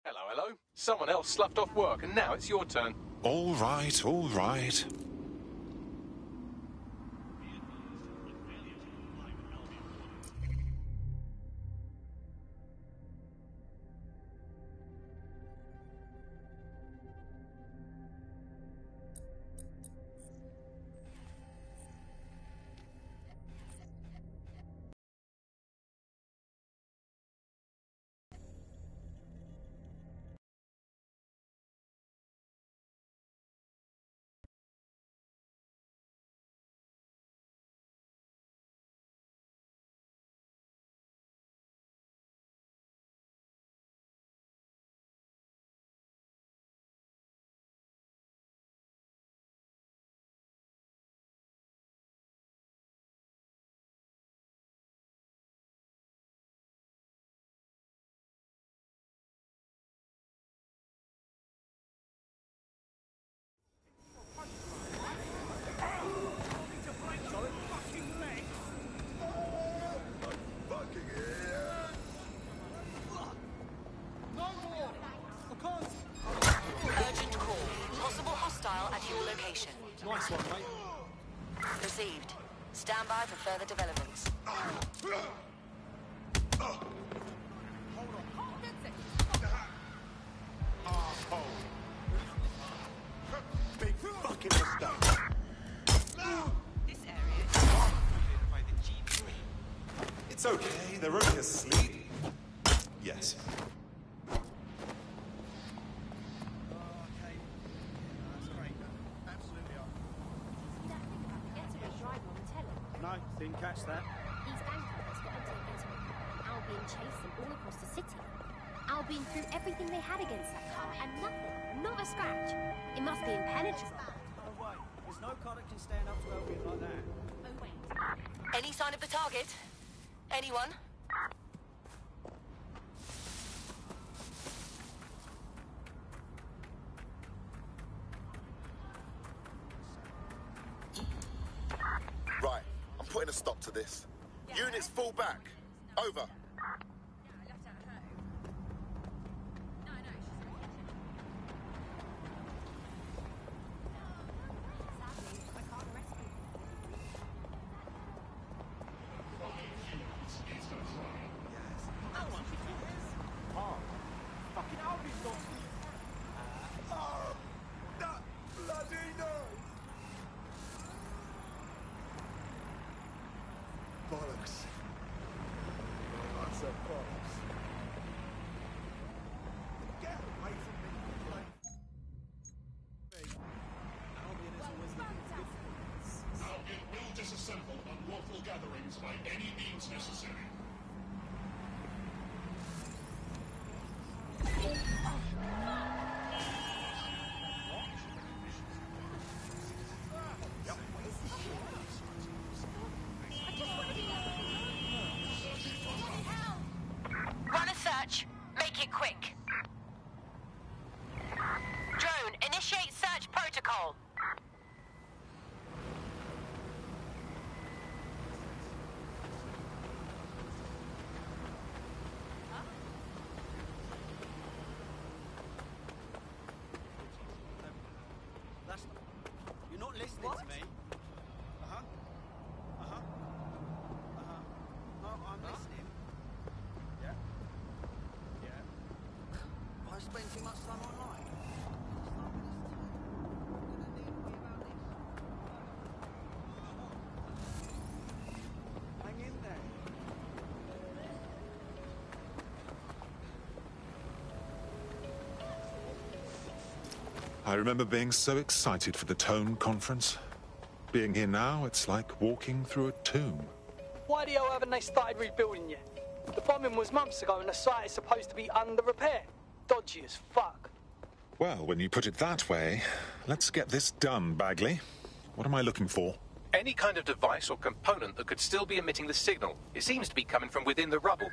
Hello, hello. Someone else sloughed off work and now it's your turn. All right, all right. Urgent call. Possible hostile at your location. Nice one, mate. Received. Stand by for further developments. Big fucking mistake. This area is occupied by the G3. It's okay, they're only asleep. Yes. No, didn't catch that. These bankers got taken to Albion chased them all across the city. Albion threw everything they had against that car and nothing, not a scratch. It must be impenetrable. No way. There's no car that can stand up to Albion like that. Oh wait. Any sign of the target? Anyone? Right, I'm putting a stop to this. Units fall back. Over. Fucking Albion's got... That bloody noise! Bollocks. That's a bollocks. Get away from me, Albion is always looking good. Albion will disassemble unlawful gatherings by any means necessary. Run a search. Make it quick. Drone, initiate search protocol. That's... You're not listening to me. Uh-huh. Uh-huh. Uh-huh. No, I'm listening. Yeah. Yeah. I spend too much time online. Hang in there. I remember being so excited for the Tone conference. Being here now, it's like walking through a tomb. Why the hell haven't they started rebuilding yet? The bombing was months ago and the site is supposed to be under repair. Dodgy as fuck. Well, when you put it that way, let's get this done, Bagley. What am I looking for? Any kind of device or component that could still be emitting the signal. It seems to be coming from within the rubble.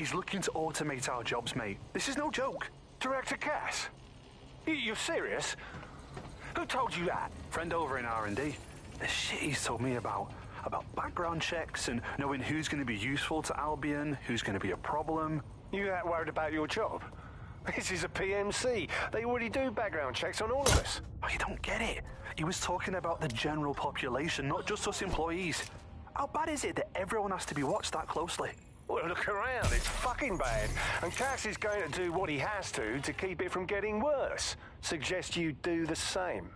He's looking to automate our jobs, mate. This is no joke. Director Cass? You're serious? Who told you that? Friend over in R&D. The shit he's told me about background checks and knowing who's going to be useful to Albion, who's going to be a problem. You that worried about your job? This is a PMC. They already do background checks on all of us. Oh, you don't get it. He was talking about the general population, not just us employees. How bad is it that everyone has to be watched that closely? Well, look around. It's fucking bad. And Cass is going to do what he has to keep it from getting worse. Suggest you do the same.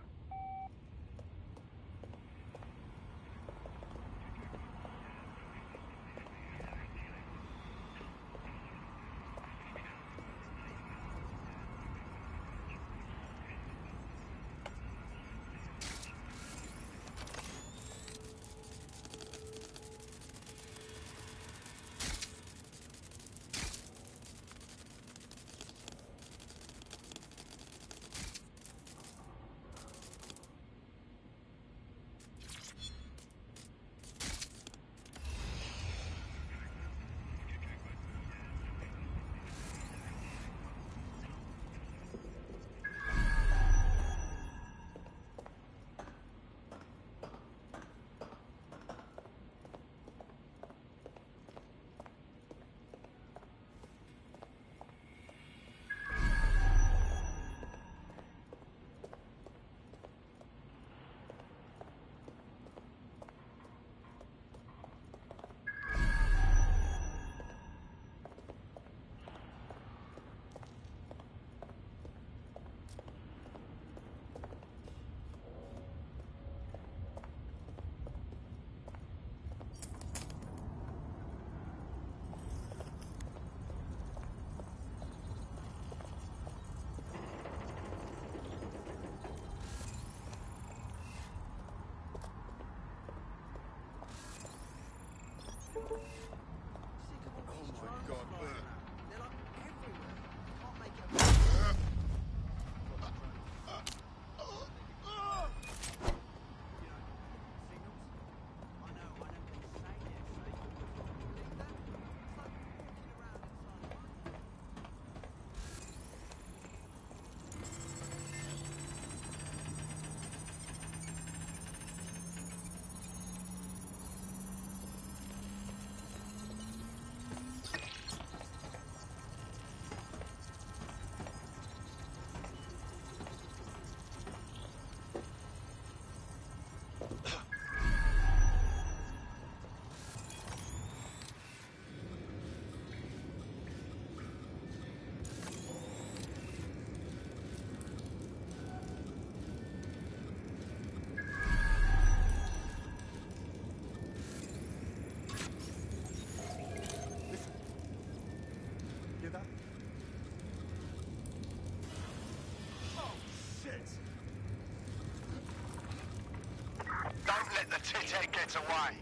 Don't let the tithead get away.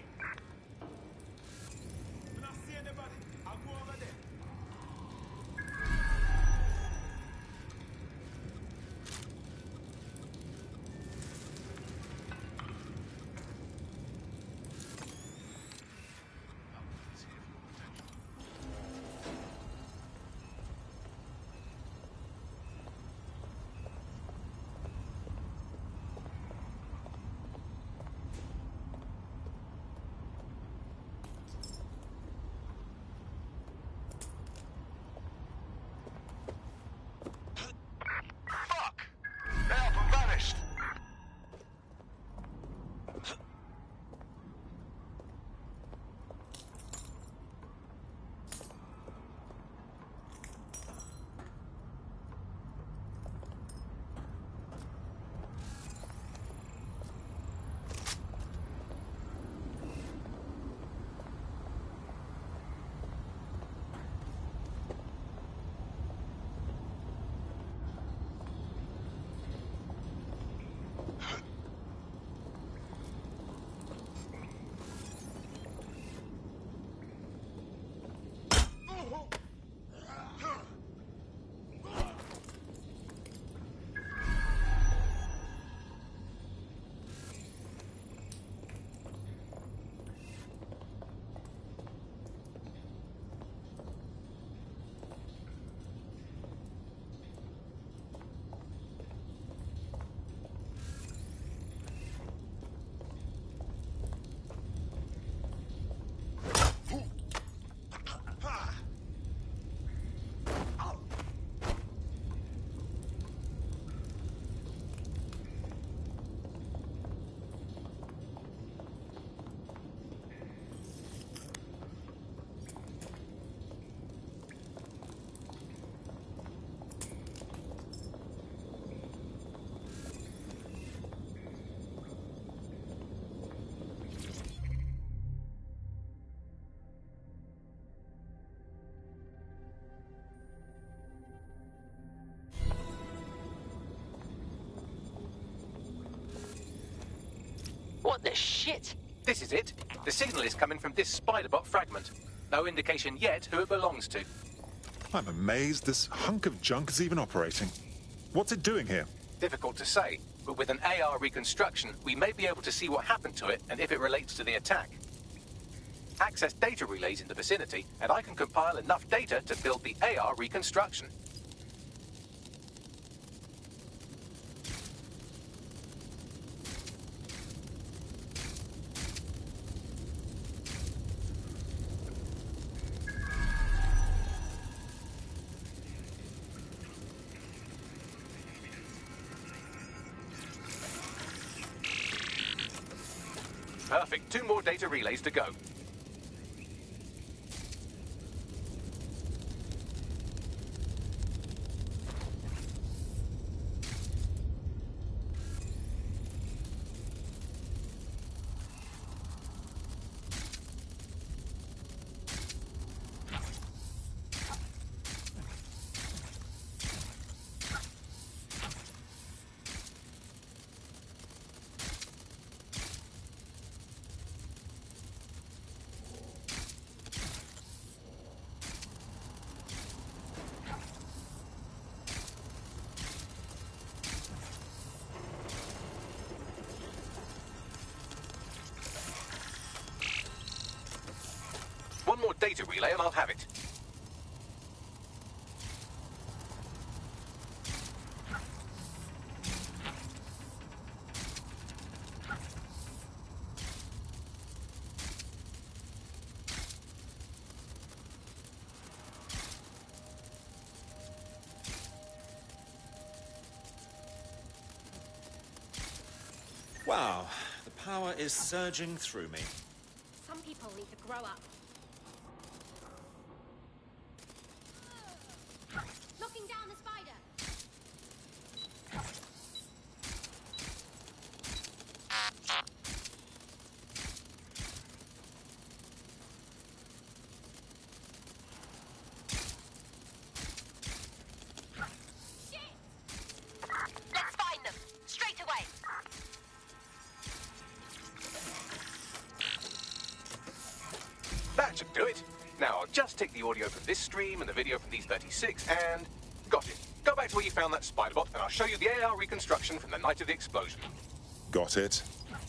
What the shit? This is it. The signal is coming from this Spider-Bot fragment. No indication yet who it belongs to. I'm amazed this hunk of junk is even operating. What's it doing here? Difficult to say, but with an AR reconstruction, we may be able to see what happened to it and if it relates to the attack. Access data relays in the vicinity, and I can compile enough data to build the AR reconstruction. Perfect. 2 more data relays to go. One more data relay and I'll have it. Wow, the power is surging through me. Some people need to grow up. Knocking down the spider. Shit! Let's find them straight away. That should do it. Now, I'll just take the audio from this stream and the video from these 36 and... Got it. Go back to where you found that Spider-Bot and I'll show you the AR reconstruction from the night of the explosion. Got it.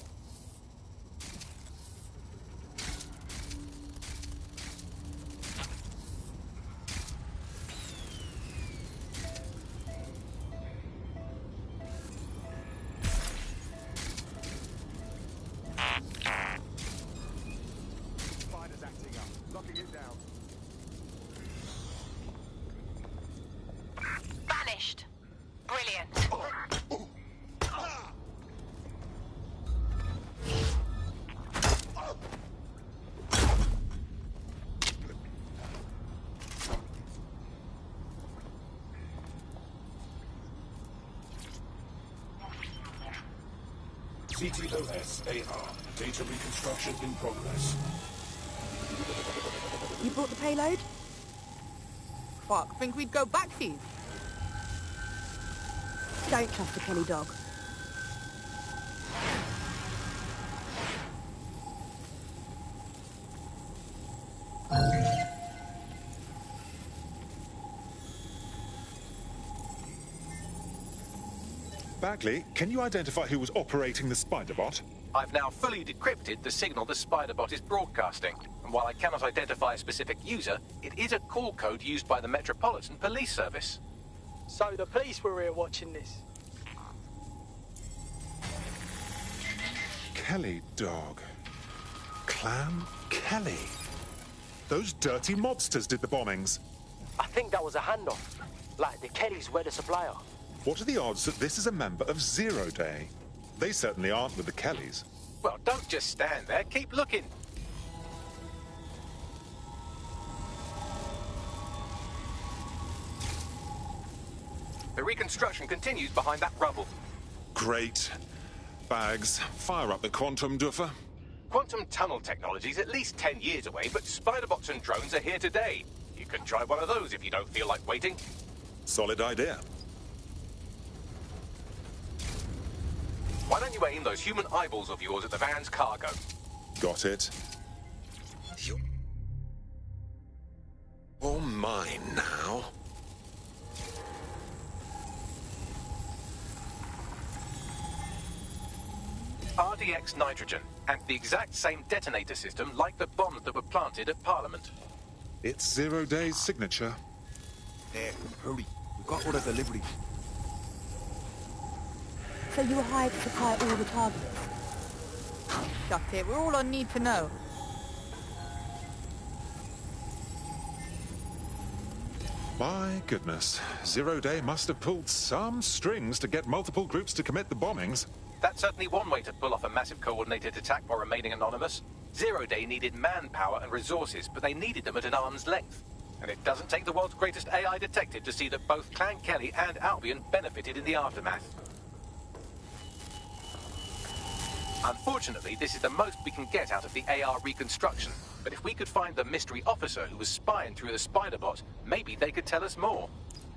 Spider's acting up. Locking it down. Vanished. Brilliant. CTOS AR. Data reconstruction in progress. You brought the payload? Fuck, think we'd go back here? Don't trust the Kelly dog. Bagley, can you identify who was operating the Spider-Bot? I've now fully decrypted the signal the Spider-Bot is broadcasting. And while I cannot identify a specific user, it is a call code used by the Metropolitan Police Service. So the police were here watching this. Kelly dog. Clan Kelly. Those dirty mobsters did the bombings. I think that was a handoff. Like, the Kellys were the supplier. What are the odds that this is a member of Zero Day? They certainly aren't with the Kellys. Well, don't just stand there. Keep looking. The reconstruction continues behind that rubble. Great. Bags, fire up the quantum duffer. Quantum tunnel technology is at least 10 years away, but Spider-Bots and drones are here today. You can try one of those if you don't feel like waiting. Solid idea. Why don't you aim those human eyeballs of yours at the van's cargo? Got it. You're mine now. RDX nitrogen, and the exact same detonator system like the bombs that were planted at Parliament. It's Zero Day's signature. There, hurry. We've got all the deliveries. So you were hired to supply all the targets? Got it. We're all on need to know. My goodness. Zero Day must have pulled some strings to get multiple groups to commit the bombings. That's certainly one way to pull off a massive coordinated attack while remaining anonymous. Zero Day needed manpower and resources, but they needed them at an arm's length. And it doesn't take the world's greatest AI detective to see that both Clan Kelly and Albion benefited in the aftermath. Unfortunately, this is the most we can get out of the AR reconstruction. But if we could find the mystery officer who was spying through the spider bot, maybe they could tell us more.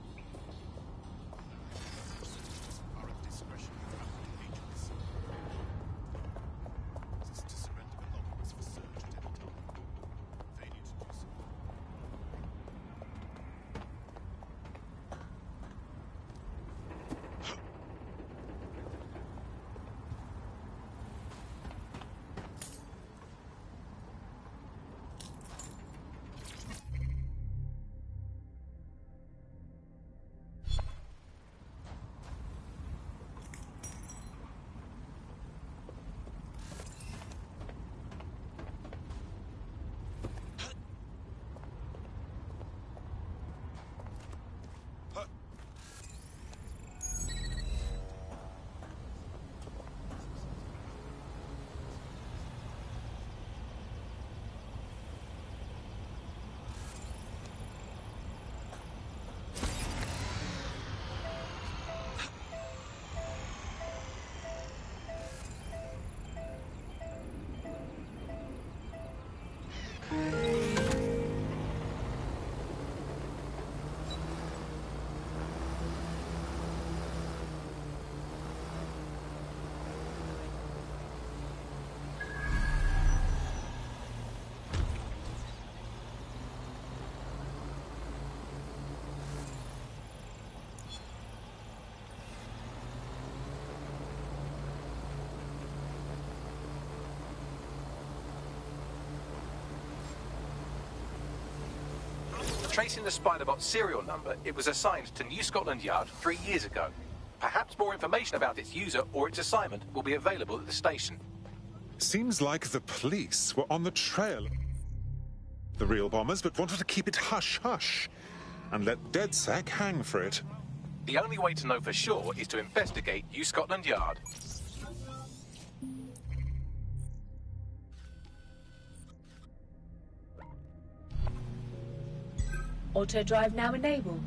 Tracing the Spiderbot serial number, it was assigned to New Scotland Yard 3 years ago. Perhaps more information about its user or its assignment will be available at the station. Seems like the police were on the trail. The real bombers, but wanted to keep it hush-hush and let DedSec hang for it. The only way to know for sure is to investigate New Scotland Yard. Auto drive now enabled.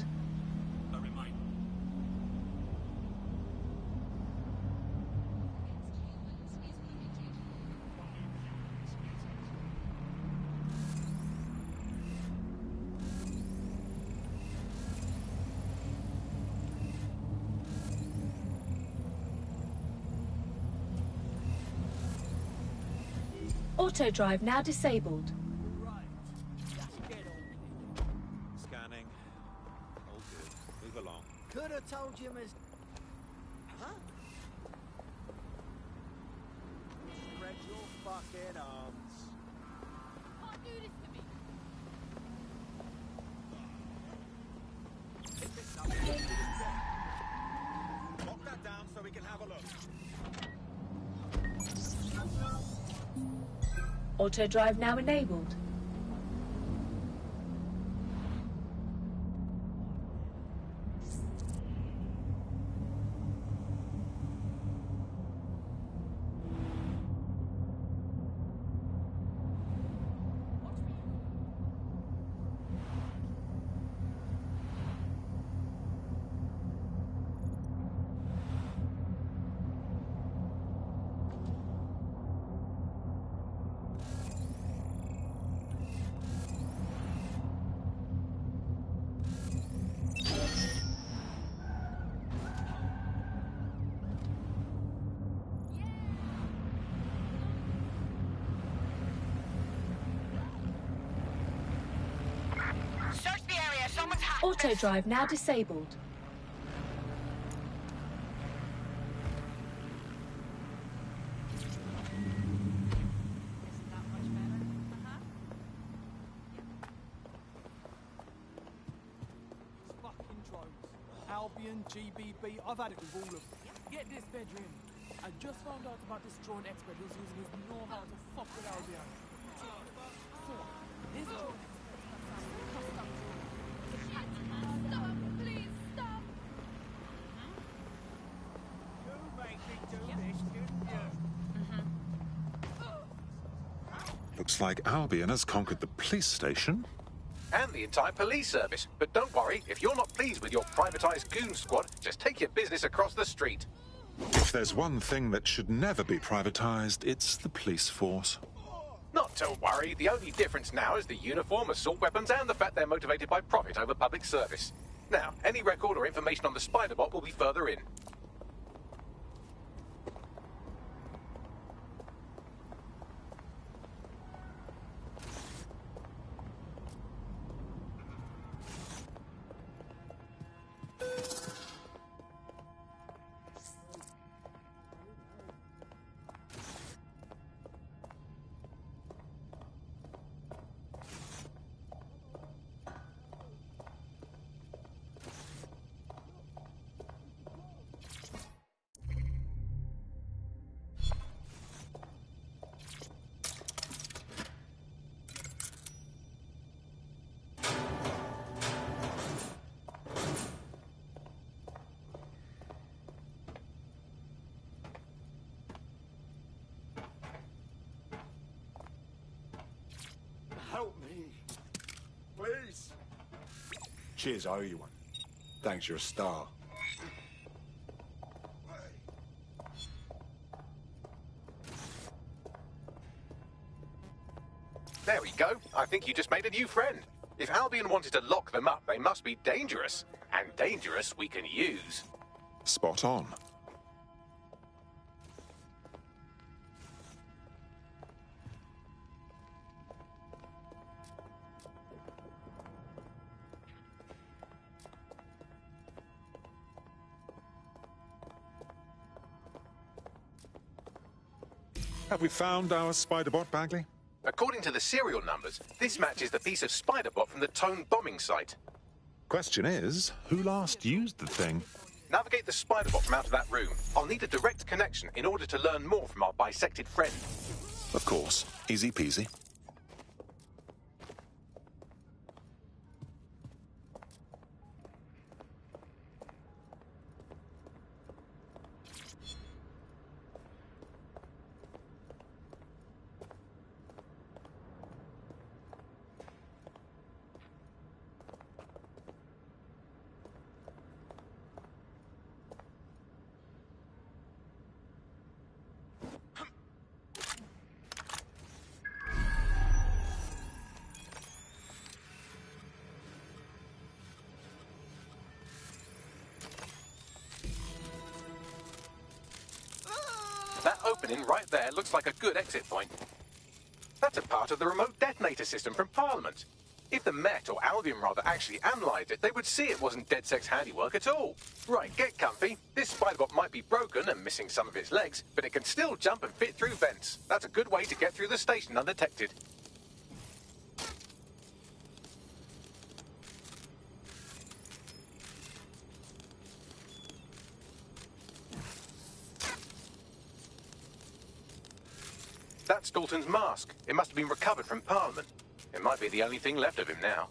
Auto drive now disabled. Scanning. All good. Move along. Could have told you, Miss. Huh? Spread your fucking arms. Can't do this to me. Lock that down so we can have a look. Auto drive now enabled. Auto drive now disabled. Fucking drones. Albion, GBB, I've had it with all of them. Get this bedroom. I just found out about this drone expert who's using his know-how to fuck with Albion. So, this drone expert has some custom Stop, please, stop. You make me do this, didn't you? Looks like Albion has conquered the police station. And the entire police service. But don't worry, if you're not pleased with your privatized goon squad, just take your business across the street. If there's one thing that should never be privatized, it's the police force. Not to worry, the only difference now is the uniform, assault weapons, and the fact they're motivated by profit over public service. Now, any record or information on the Spider-Bot will be further in. Help me. Please. Cheers, I owe you one. Thanks, you're a star. There we go. I think you just made a new friend. If Albion wanted to lock them up, they must be dangerous. And dangerous we can use. Spot on. Have we found our Spider-Bot, Bagley? According to the serial numbers, this matches the piece of Spider-Bot from the Tone bombing site. Question is, who last used the thing? Navigate the Spider-Bot from out of that room. I'll need a direct connection in order to learn more from our bisected friend. Of course. Easy peasy. That opening right there looks like a good exit point. That's a part of the remote detonator system from Parliament. If the Met, or Albion rather, actually analysed it, they would see it wasn't DedSec's handiwork at all. Right, get comfy. This Spider-Bot might be broken and missing some of its legs, but it can still jump and fit through vents. That's a good way to get through the station undetected. That's Dalton's mask. It must have been recovered from Parliament. It might be the only thing left of him now.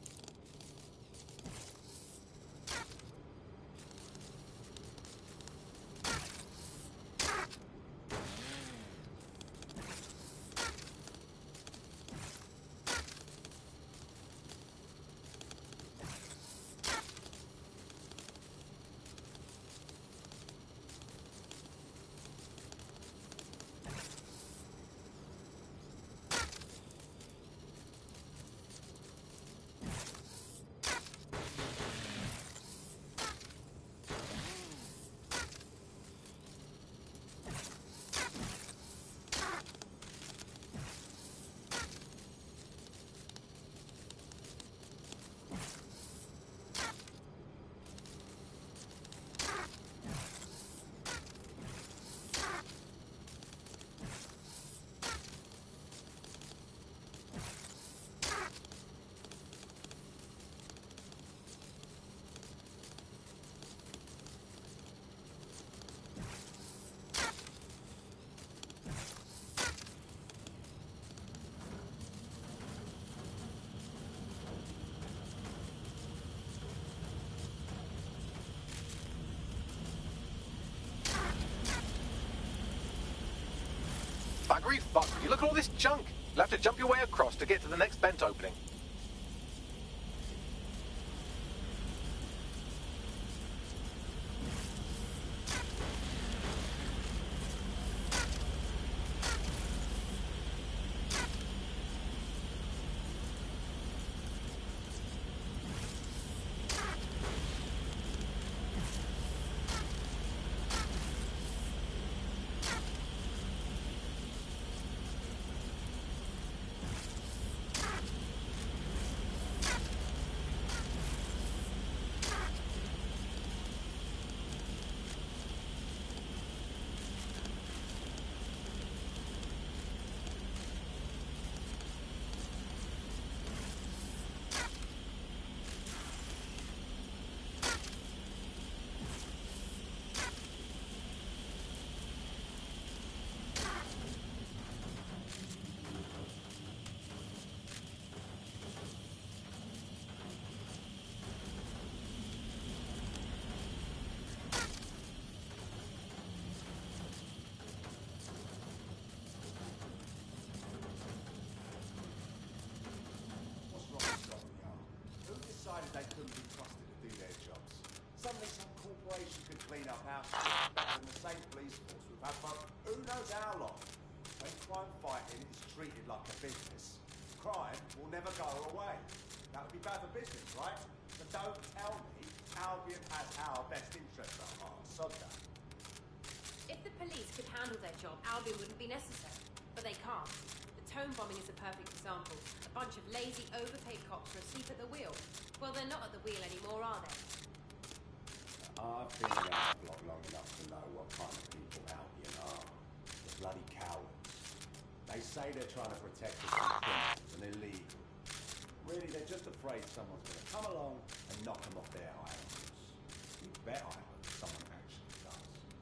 Hurry, fuck. You look at all this junk. You'll have to jump your way across to get to the next vent opening. They couldn't be trusted to do their jobs. Suddenly some corporation could clean up our shit better than the same police force we've had for who knows how long. When crime fighting is treated like a business, crime will never go away. That would be bad for business, right? So don't tell me Albion has our best interests at heart. Sod that. If the police could handle their job, Albion wouldn't be necessary. But they can't. The Tone bombing is a perfect example. A bunch of lazy, overpaid cops are asleep at the wheel. Well, they're not at the wheel anymore, are they? I've been around the block long enough to know what kind of people Albion are. The bloody cowards. They say they're trying to protect us from criminals and illegal. Really, they're just afraid someone's going to come along and knock them off their high horse. You bet I hope someone actually does.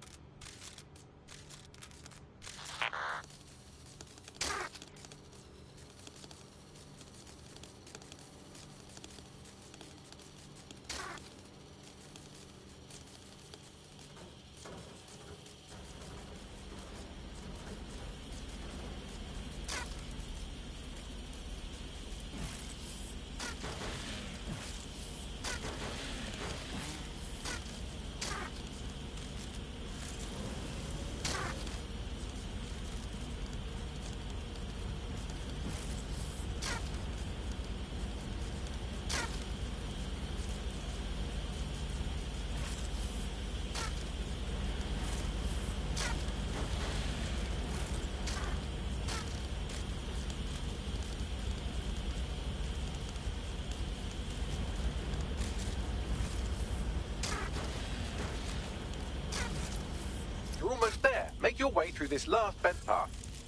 You're almost there. Make your way through this last vent path.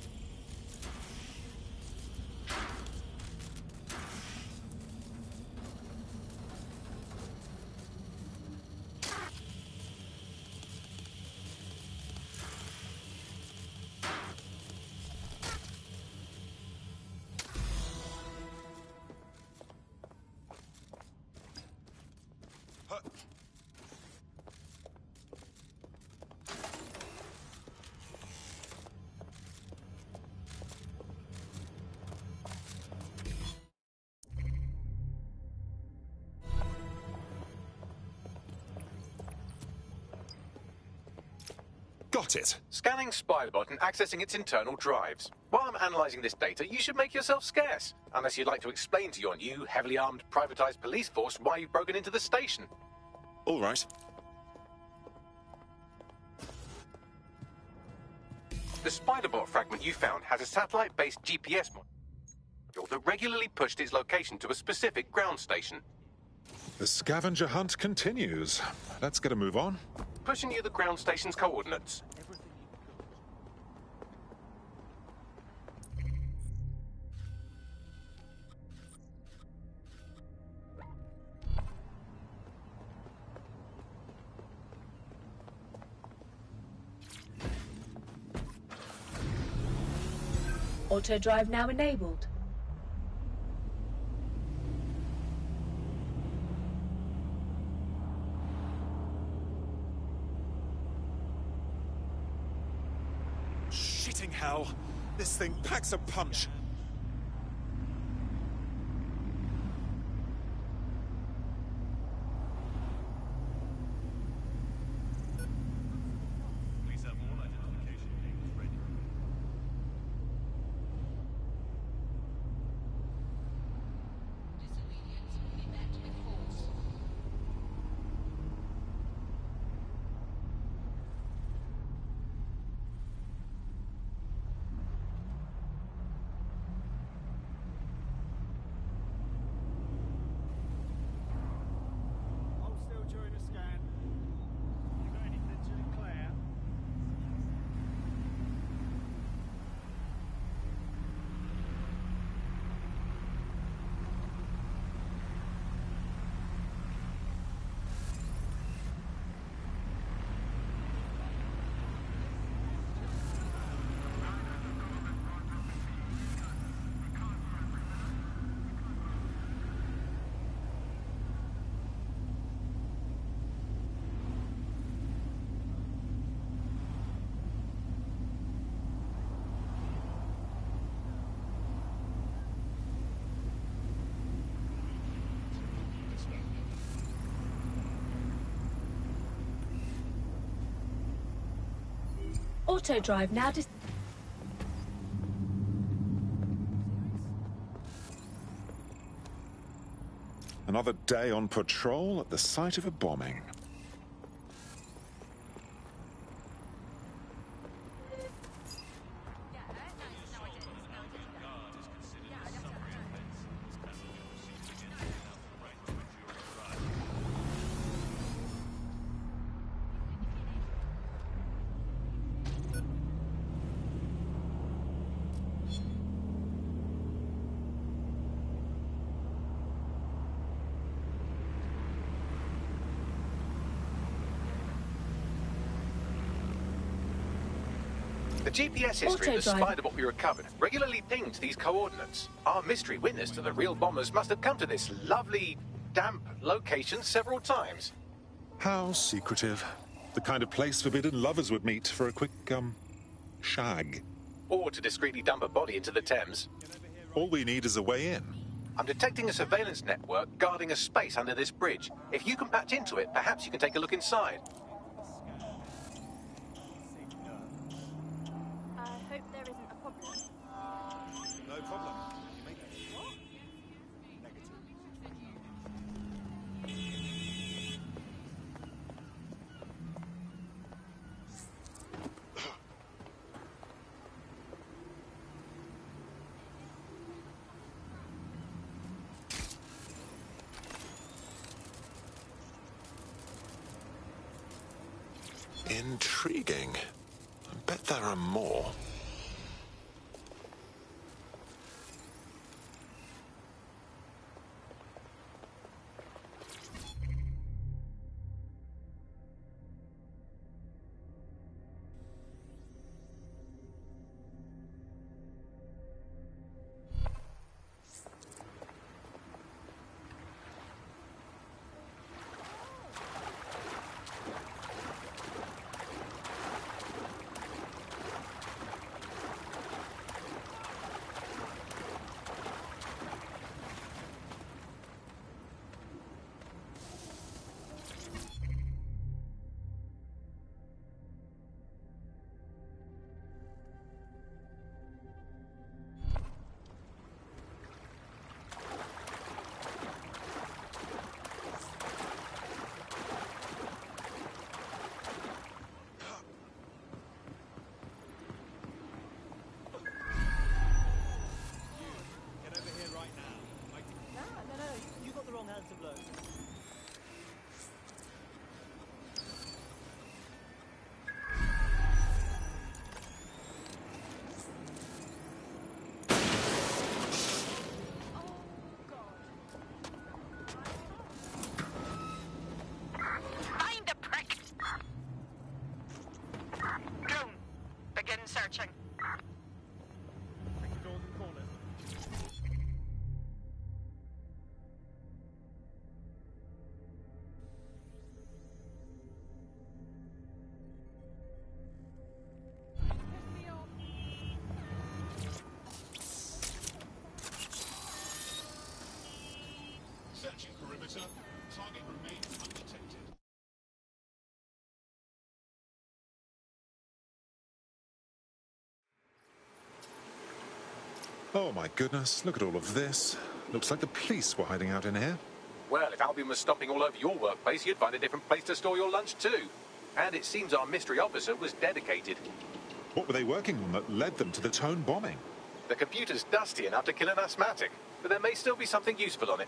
Got it. Scanning Spybot and accessing its internal drives. While I'm analysing this data, you should make yourself scarce. Unless you'd like to explain to your new, heavily armed, privatised police force why you've broken into the station. All right. The Spiderbot fragment you found has a satellite-based GPS module that regularly pushed its location to a specific ground station. The scavenger hunt continues. Let's get a move on. Pushing you the ground station's coordinates. Auto drive now enabled. Shitting hell. This thing packs a punch. Please have all identification papers ready. Disobedience will be met with force. Hold still during the scan. You got anything to declare? Auto drive now Another day on patrol at the site of a bombing. The GPS history of the Spiderbot we recovered regularly pinged these coordinates. Our mystery witness to the real bombers must have come to this lovely, damp location several times. How secretive. The kind of place forbidden lovers would meet for a quick, shag. Or to discreetly dump a body into the Thames. All we need is a way in. I'm detecting a surveillance network guarding a space under this bridge. If you can patch into it, perhaps you can take a look inside. I hope there isn't a problem. No problem. Intriguing. I bet there are more. Searching. Oh my goodness, look at all of this. Looks like the police were hiding out in here. Well, if Albion was stomping all over your workplace, you'd find a different place to store your lunch too. And it seems our mystery officer was dedicated. What were they working on that led them to the Tone bombing? The computer's dusty enough to kill an asthmatic, but there may still be something useful on it.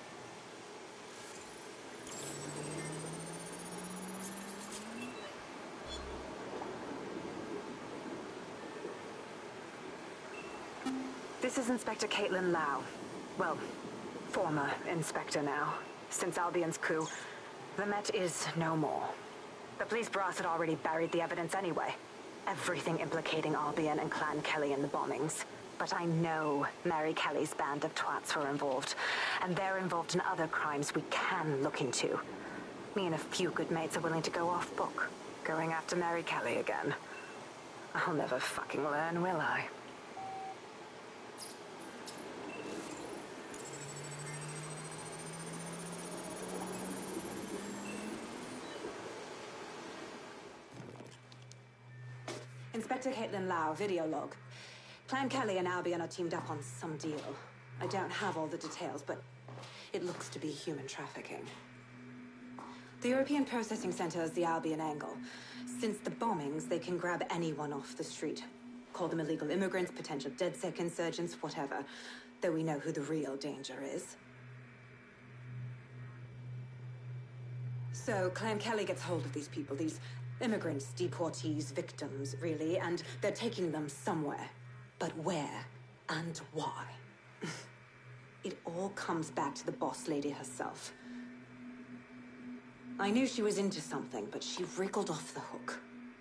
This is Inspector Caitlin Lau. Well, former inspector now. Since Albion's coup, the Met is no more. The police brass had already buried the evidence anyway. Everything implicating Albion and Clan Kelly in the bombings. But I know Mary Kelly's band of twats were involved, and they're involved in other crimes we can look into. Me and a few good mates are willing to go off book, going after Mary Kelly again. I'll never fucking learn, will I? Inspector Caitlin Lau, video log. Clan Kelly and Albion are teamed up on some deal. I don't have all the details, but it looks to be human trafficking. The European Processing Center is the Albion angle. Since the bombings, they can grab anyone off the street. Call them illegal immigrants, potential DedSec insurgents, whatever. Though we know who the real danger is. So, Clan Kelly gets hold of these people, these immigrants, deportees, victims, really, and they're taking them somewhere. But where and why? It all comes back to the boss lady herself. I knew she was into something, but she wriggled off the hook.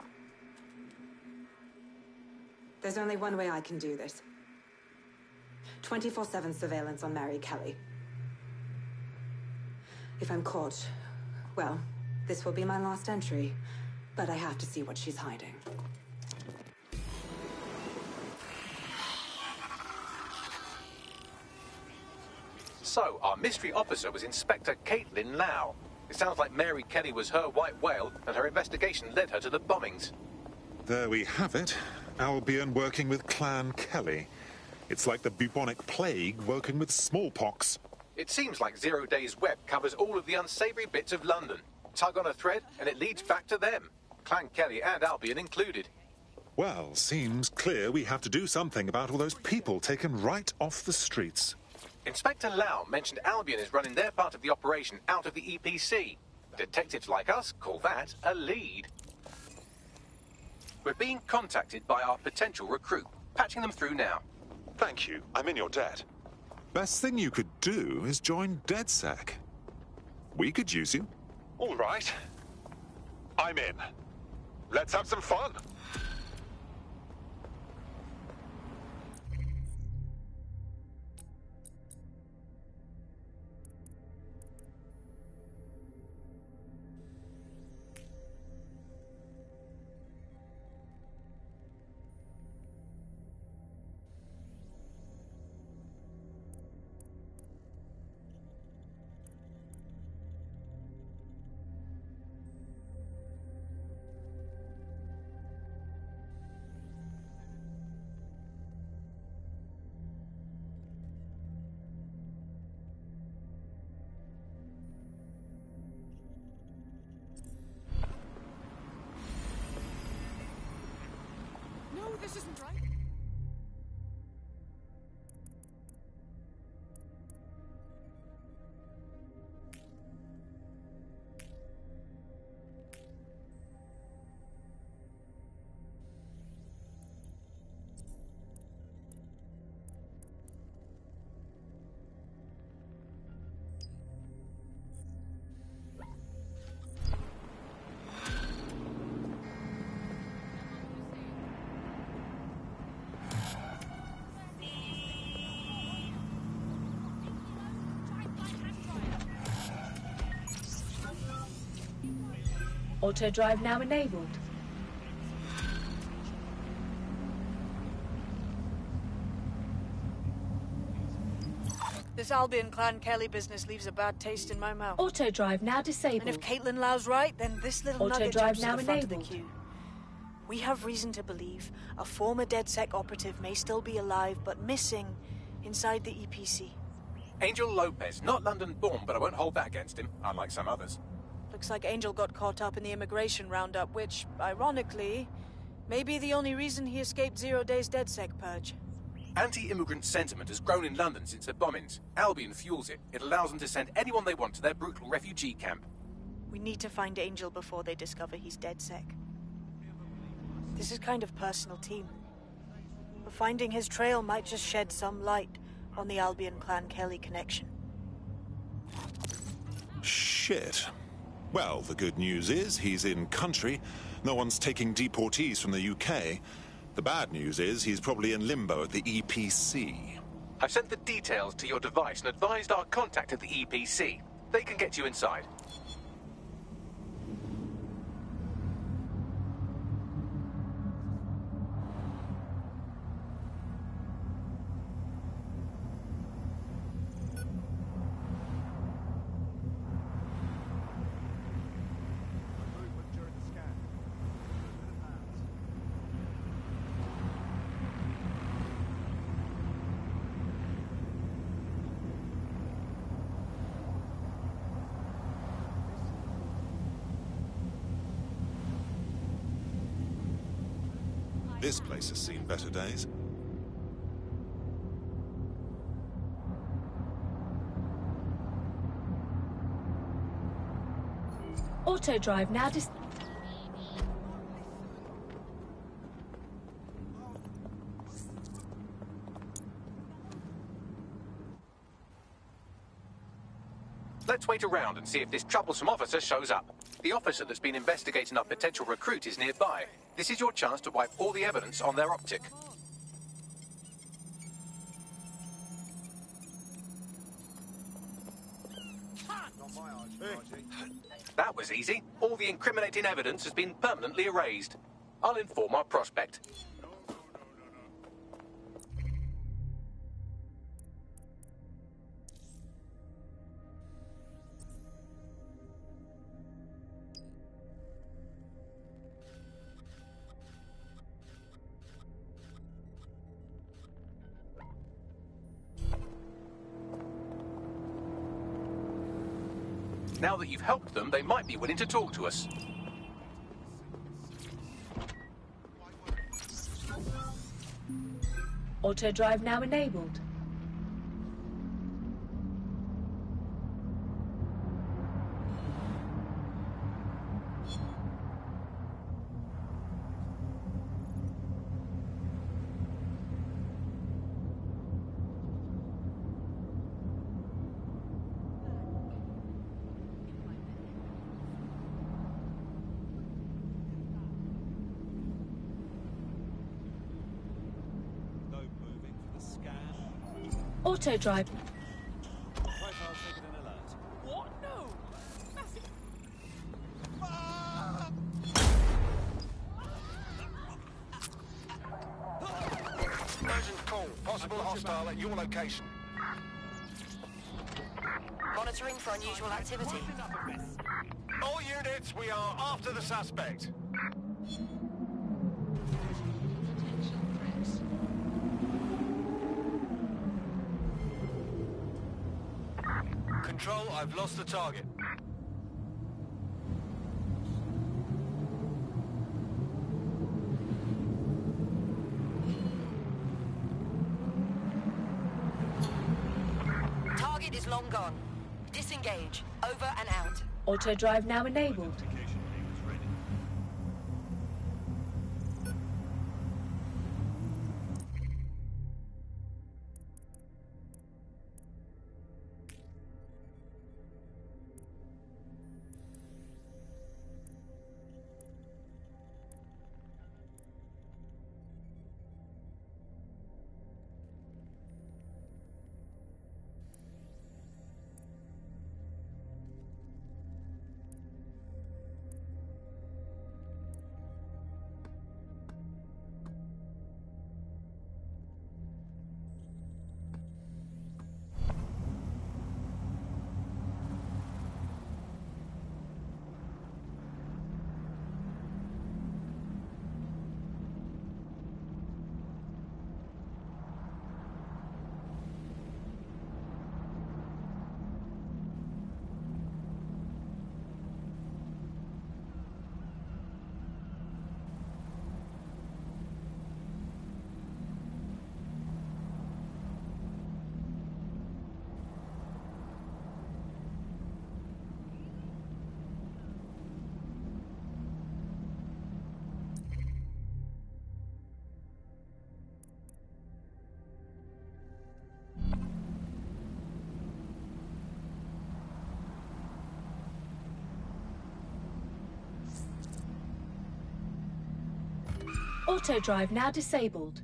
There's only one way I can do this. 24/7 surveillance on Mary Kelly. If I'm caught, well, this will be my last entry. But I have to see what she's hiding. So, our mystery officer was Inspector Caitlin Lau. It sounds like Mary Kelly was her white whale, and her investigation led her to the bombings. There we have it. Albion working with Clan Kelly. It's like the bubonic plague working with smallpox. It seems like Zero Days Web covers all of the unsavory bits of London. Tug on a thread, and it leads back to them. Clan Kelly and Albion included. Well, seems clear we have to do something about all those people taken right off the streets. Inspector Lau mentioned Albion is running their part of the operation out of the EPC. Detectives like us call that a lead. We're being contacted by our potential recruit. Patching them through now. Thank you. I'm in your debt. Best thing you could do is join DedSec. We could use you. All right. I'm in. Let's have some fun. This isn't right. Auto drive now enabled. This Albion Clan Kelly business leaves a bad taste in my mouth. Auto drive now disabled. And if Caitlin Lau's right, then this little Auto nugget drive jumps to now the front of the enabled. queue. We have reason to believe a former DedSec operative may still be alive, but missing inside the EPC. Angel Lopez, not London-born, but I won't hold that against him, unlike some others. Looks like Angel got caught up in the immigration roundup, which, ironically, may be the only reason he escaped 0 Days DedSec purge. Anti-immigrant sentiment has grown in London since the bombings. Albion fuels it. It allows them to send anyone they want to their brutal refugee camp. We need to find Angel before they discover he's DedSec. This is kind of personal team. But finding his trail might just shed some light on the Albion Clan Kelly connection. Shit. Well, the good news is he's in country. No one's taking deportees from the UK. The bad news is he's probably in limbo at the EPC. I've sent the details to your device and advised our contact at the EPC. They can get you inside. This place has seen better days. Auto drive now Let's wait around and see if this troublesome officer shows up. The officer that's been investigating our potential recruit is nearby. This is your chance to wipe all the evidence on their optic. That was easy. All the incriminating evidence has been permanently erased. I'll inform our prospect. Now that you've helped them, they might be willing to talk to us. auto drive now enabled. Auto drive. What? No! Urgent call. Possible hostile at your location. Monitoring for unusual activity. All units, we are after the suspect. Control, I've lost the target. Target is long gone. Disengage. Over and out. Auto drive now enabled. Auto drive now disabled.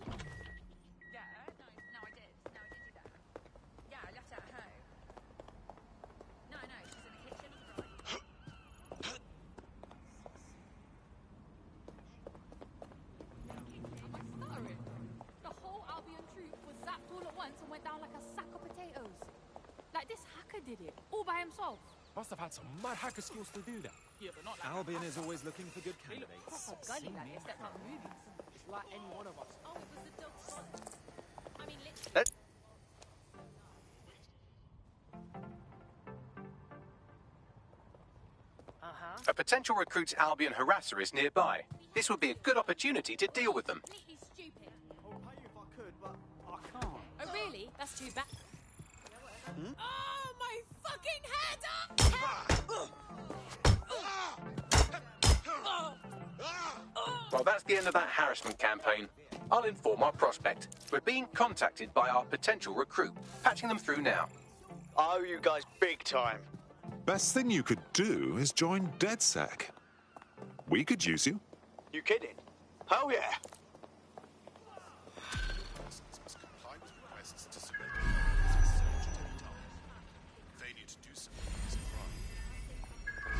The whole Albion troop was zapped all at once and went down like a sack of potatoes. Like this hacker did it, all by himself. Must have had some mad hacker skills to do that. Yeah, but not like Albion is always looking for good they look candidates. proper gully like they stepped out of movies. It's like any one of us. Oh, it was the dog's fault. I mean, literally. Let- A potential recruit's Albion harasser is nearby. This would be a good opportunity to deal with them. Completely stupid. I'll pay you if I could, but I can't. Oh, really? That's too bad. Oh, my fucking head! Well, that's the end of that harassment campaign. I'll inform our prospect. We're being contacted by our potential recruit. Patching them through now. I owe you guys big time. Best thing you could do is join DedSec. We could use you. You kidding? Hell yeah. Persons must comply with requests to surrender weapons and search at any time. Failure to do so is a crime.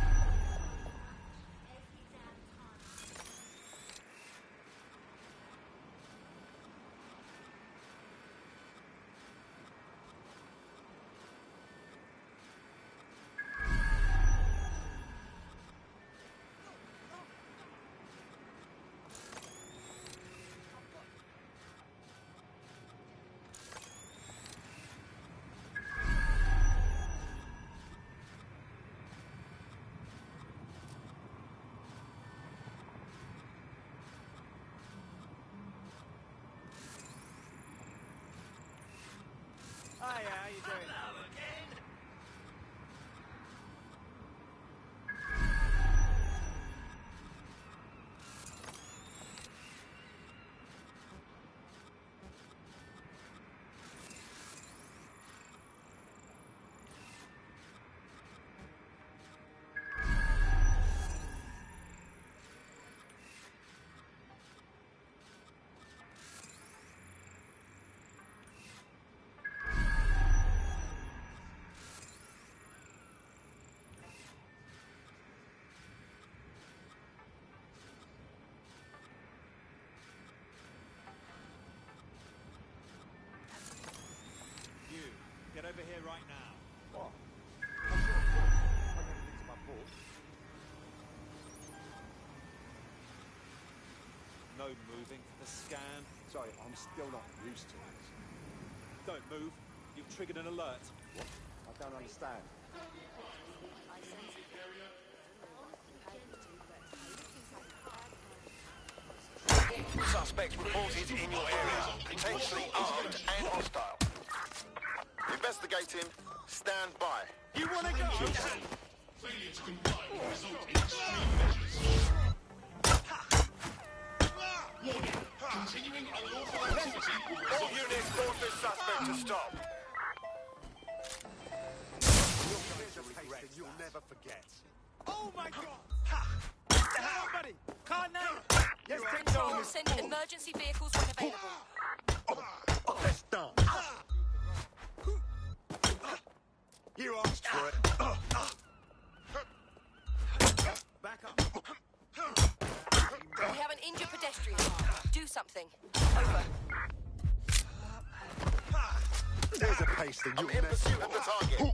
Hiya, how you doing? You, get over here right now. What? I'm sure it will. I never looked at my board. No moving for the scan. Sorry, I'm still not used to it. Don't move. You've triggered an alert. What? I don't understand. Suspect reported in your area, potentially armed and hostile. Investigate him. Stand by. You wanna go? Failure to comply will result in extreme measures. Warning. Continuing unlawful activity will result All units force this suspect to stop. Here's a tasting you'll never forget. Oh my god! Somebody! Can't now! Yes, Control, send emergency vehicles when available. Let's dance. You asked for it. Back up. We have an injured pedestrian. Do something. Over. There's a pasting I'm you'll in never pursuit of the target.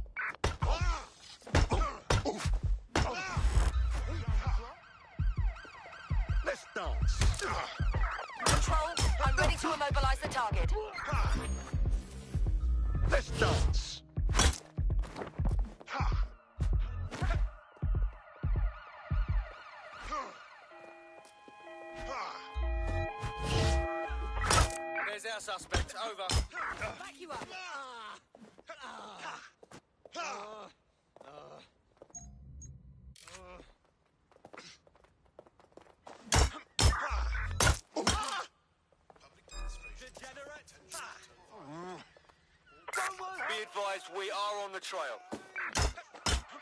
Let's dance. Control, I'm ready to immobilize the target. Let's dance. There's our suspect. Over. Back you up. Be advised, we are on the trail.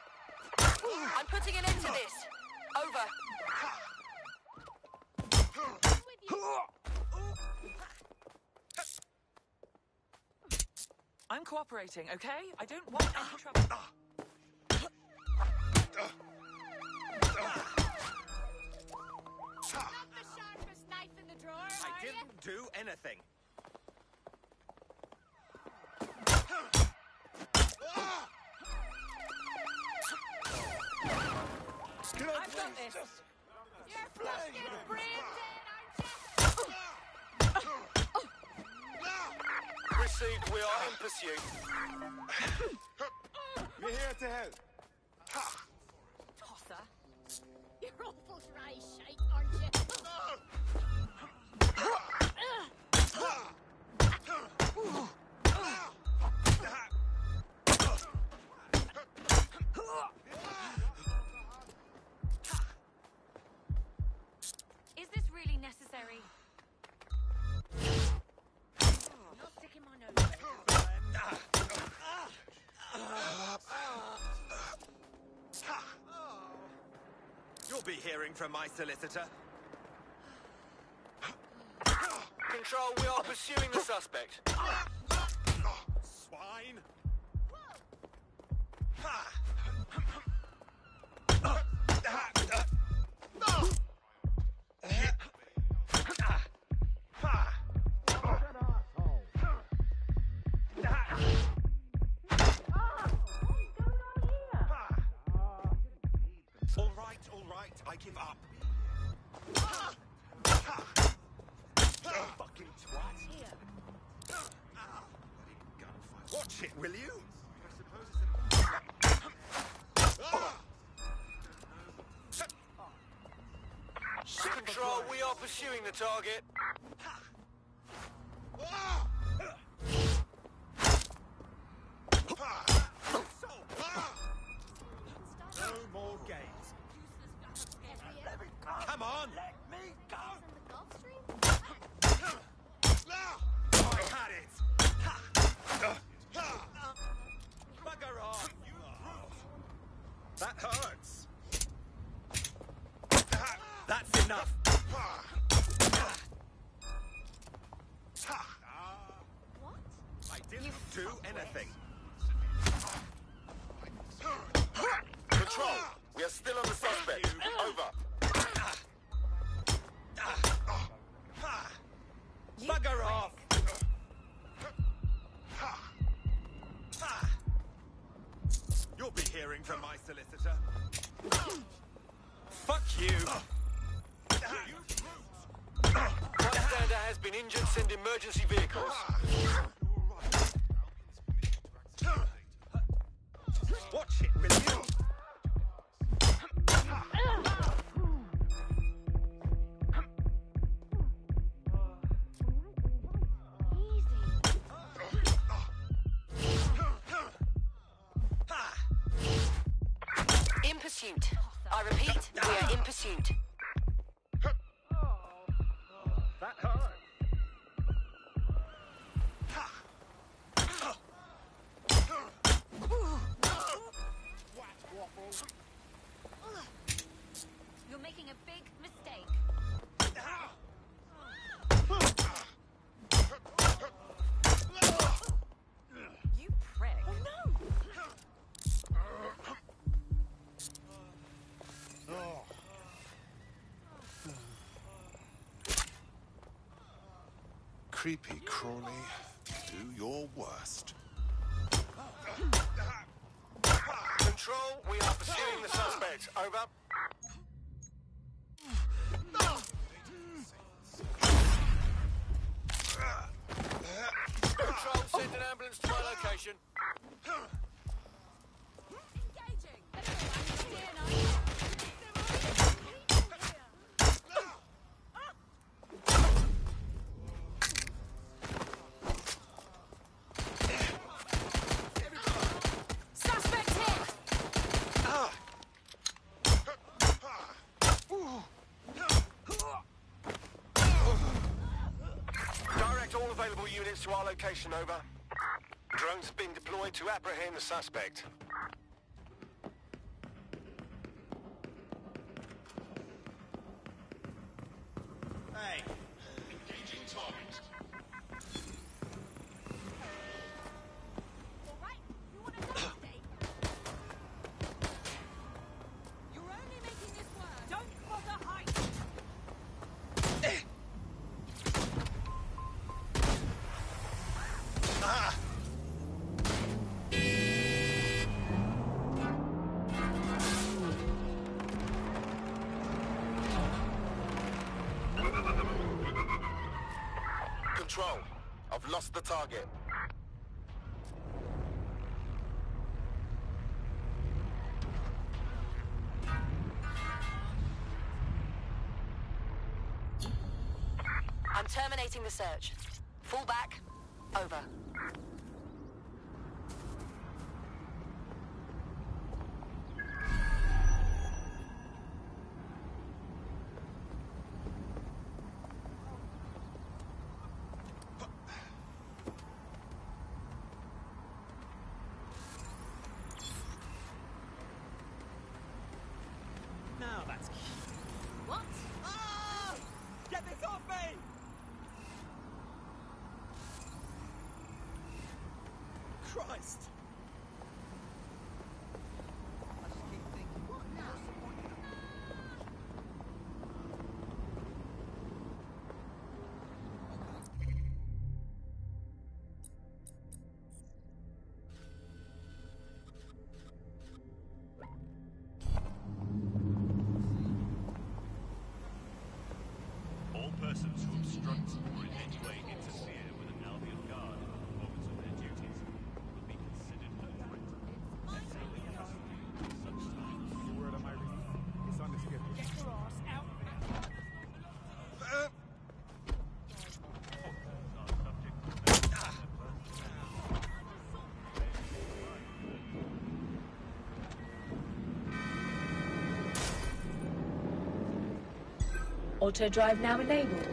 I'm putting an end to this. Over. I'm cooperating, okay? I don't want any trouble. Not the sharpest knife in the drawer, I are didn't do anything. I've got this. You're flustered, Brandon, Received, we are in pursuit. We're here to help. Tosser? You're awful dry shite, aren't you? Is this really necessary? Not sticking my nose there. You'll be hearing from my solicitor. Control, we are pursuing the suspect. Swine! All right, I give up. Fucking twat. Watch it, will you? Control, we are pursuing the target. No more games. Come on! Let me go! I had it! Bugger off, you brute! That hurts! That's enough! I didn't do anything. Control, we are still on the suspect. Over. Bugger off! You'll be hearing from my solicitor. Fuck you! Bystander has been injured. Send emergency vehicles. Watch it, will you? In pursuit. I repeat, we are in pursuit. That hurt. You're making a big mistake. You prick. Oh no! Creepy Crawley, do your worst. Control, we are pursuing the suspect. Over. Control, send an ambulance to my location. Suspect hit! Direct all available units to our location, over. Drones have been deployed to apprehend the suspect. Hey! Engaging target. Control, I've lost the target. I'm terminating the search. Fall back. Over. Now that's cute. What? Ah! Get this off me! Christ! I just keep thinking, what now? All persons who obstruct or in any way interfere with an Albion guard in the performance of their duties will be considered a threat. Such time. Word of my reef. It's on the skip. Get your ass out of there. Auto drive now enabled.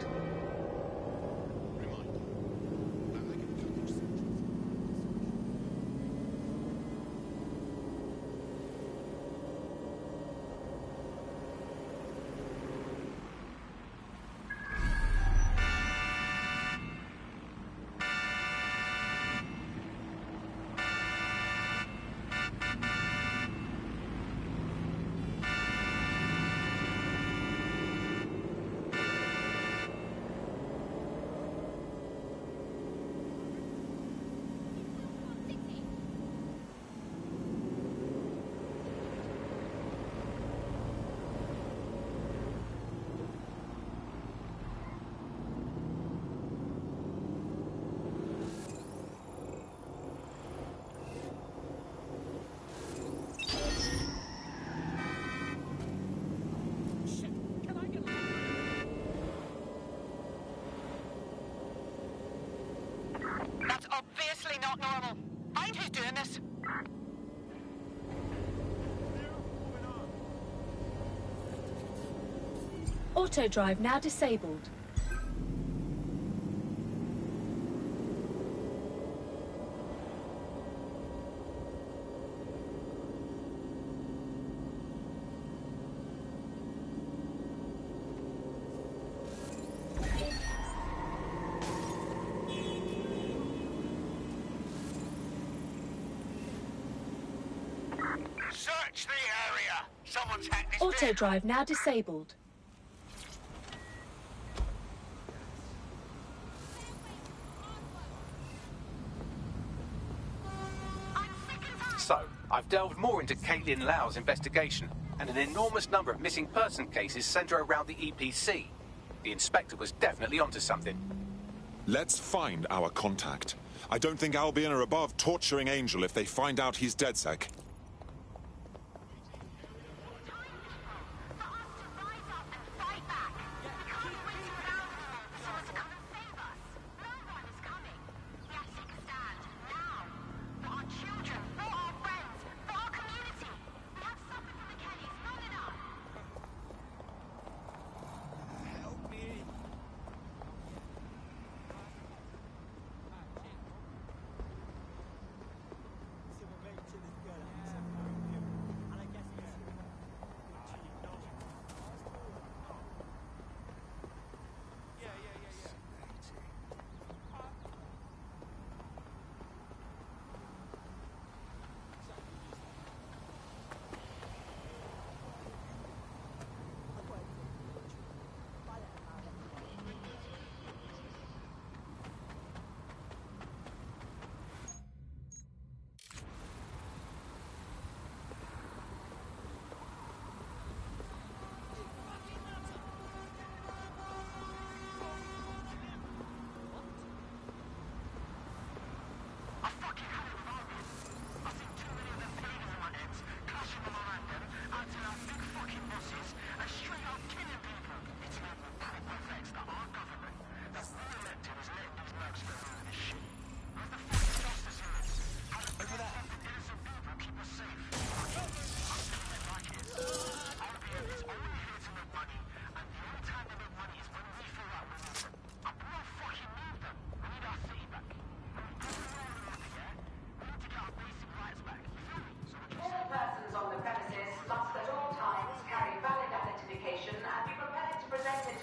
That's obviously not normal. Find who's doing this. Auto drive now disabled. Search the area! Someone's hacked this Auto drive now disabled. So, I've delved more into Caitlin Lau's investigation, and an enormous number of missing person cases center around the EPC. The inspector was definitely onto something. Let's find our contact. I don't think Albion are above torturing Angel if they find out he's DedSec.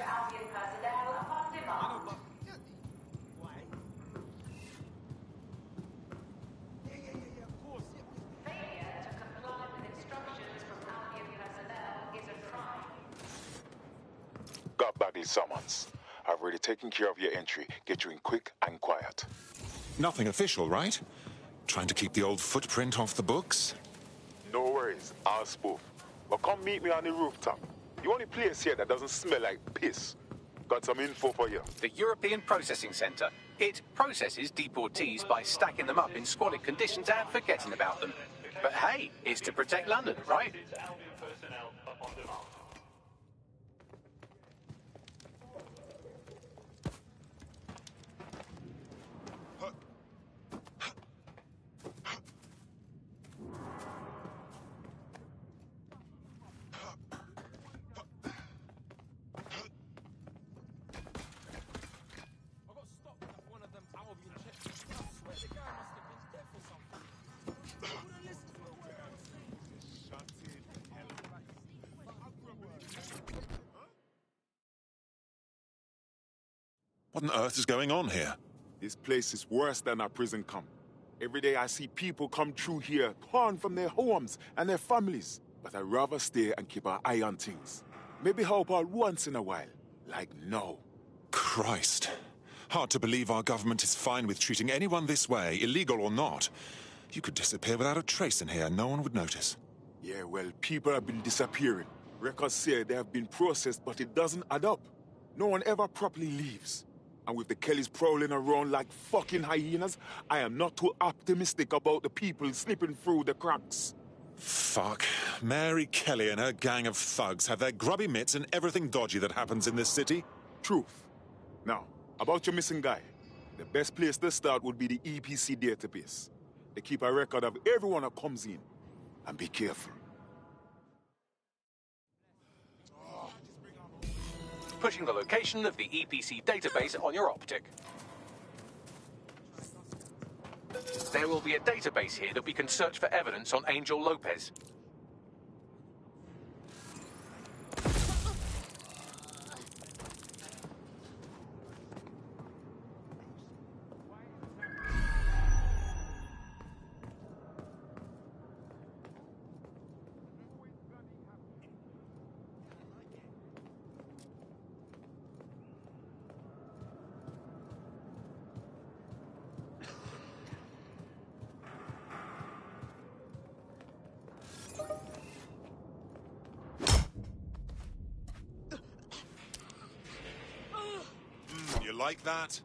Albion personnel upon demand. Failure to comply with instructions from Albion personnel is a crime. Got Bagley summons. I've already taken care of your entry. Get you in quick and quiet. Nothing official, right? Trying to keep the old footprint off the books? No worries, I'll spoof. But come meet me on the rooftop. The only place here that doesn't smell like piss. Got some info for you. The European Processing Centre. It processes deportees by stacking them up in squalid conditions and forgetting about them. But hey, it's to protect London, right? What on earth is going on here? This place is worse than a prison camp. Every day I see people come through here, torn from their homes and their families. But I'd rather stay and keep an eye on things. Maybe help out once in a while. Like now. Christ. Hard to believe our government is fine with treating anyone this way, illegal or not. You could disappear without a trace in here, no one would notice. Yeah, well, people have been disappearing. Records say they have been processed, but it doesn't add up. No one ever properly leaves. And with the Kellys prowling around like fucking hyenas, I am not too optimistic about the people slipping through the cracks. Fuck. Mary Kelly and her gang of thugs have their grubby mitts in everything dodgy that happens in this city. Truth. Now, about your missing guy. The best place to start would be the EPC database. They keep a record of everyone that comes in. And be careful. Pushing the location of the EPC database on your optic. There will be a database here that we can search for evidence on Angel Lopez. You like that?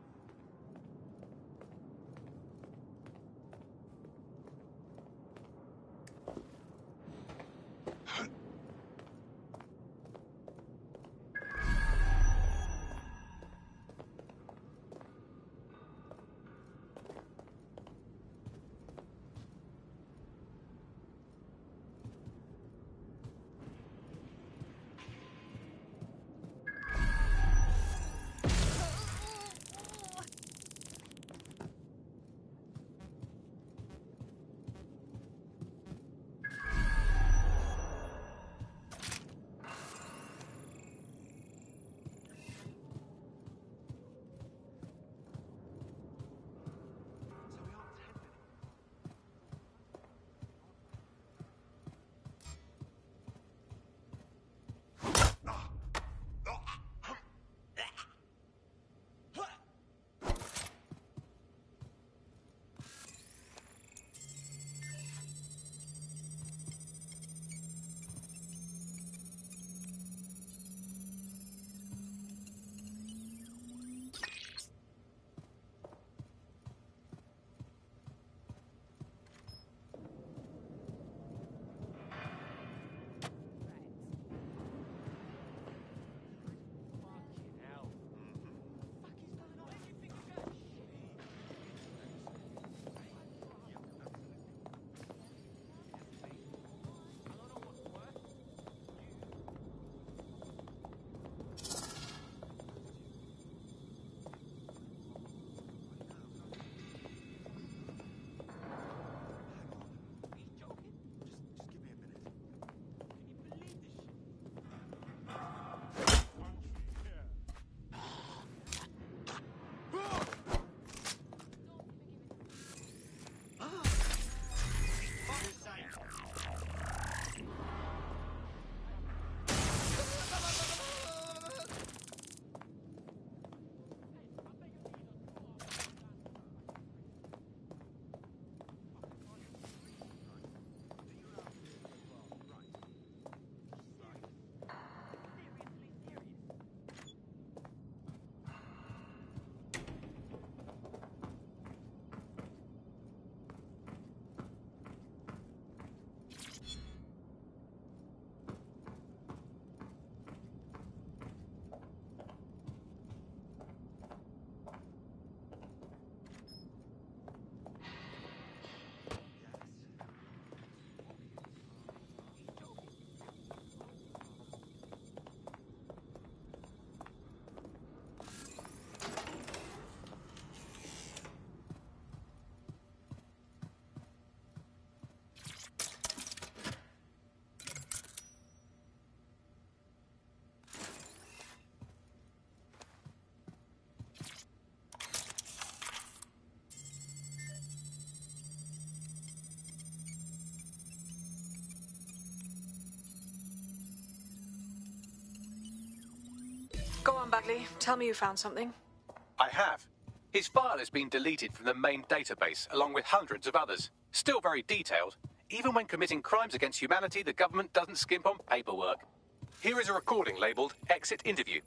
Bradley, tell me you found something. I have. His file has been deleted from the main database, along with hundreds of others. Still very detailed. Even when committing crimes against humanity, the government doesn't skimp on paperwork. Here is a recording labeled Exit Interview.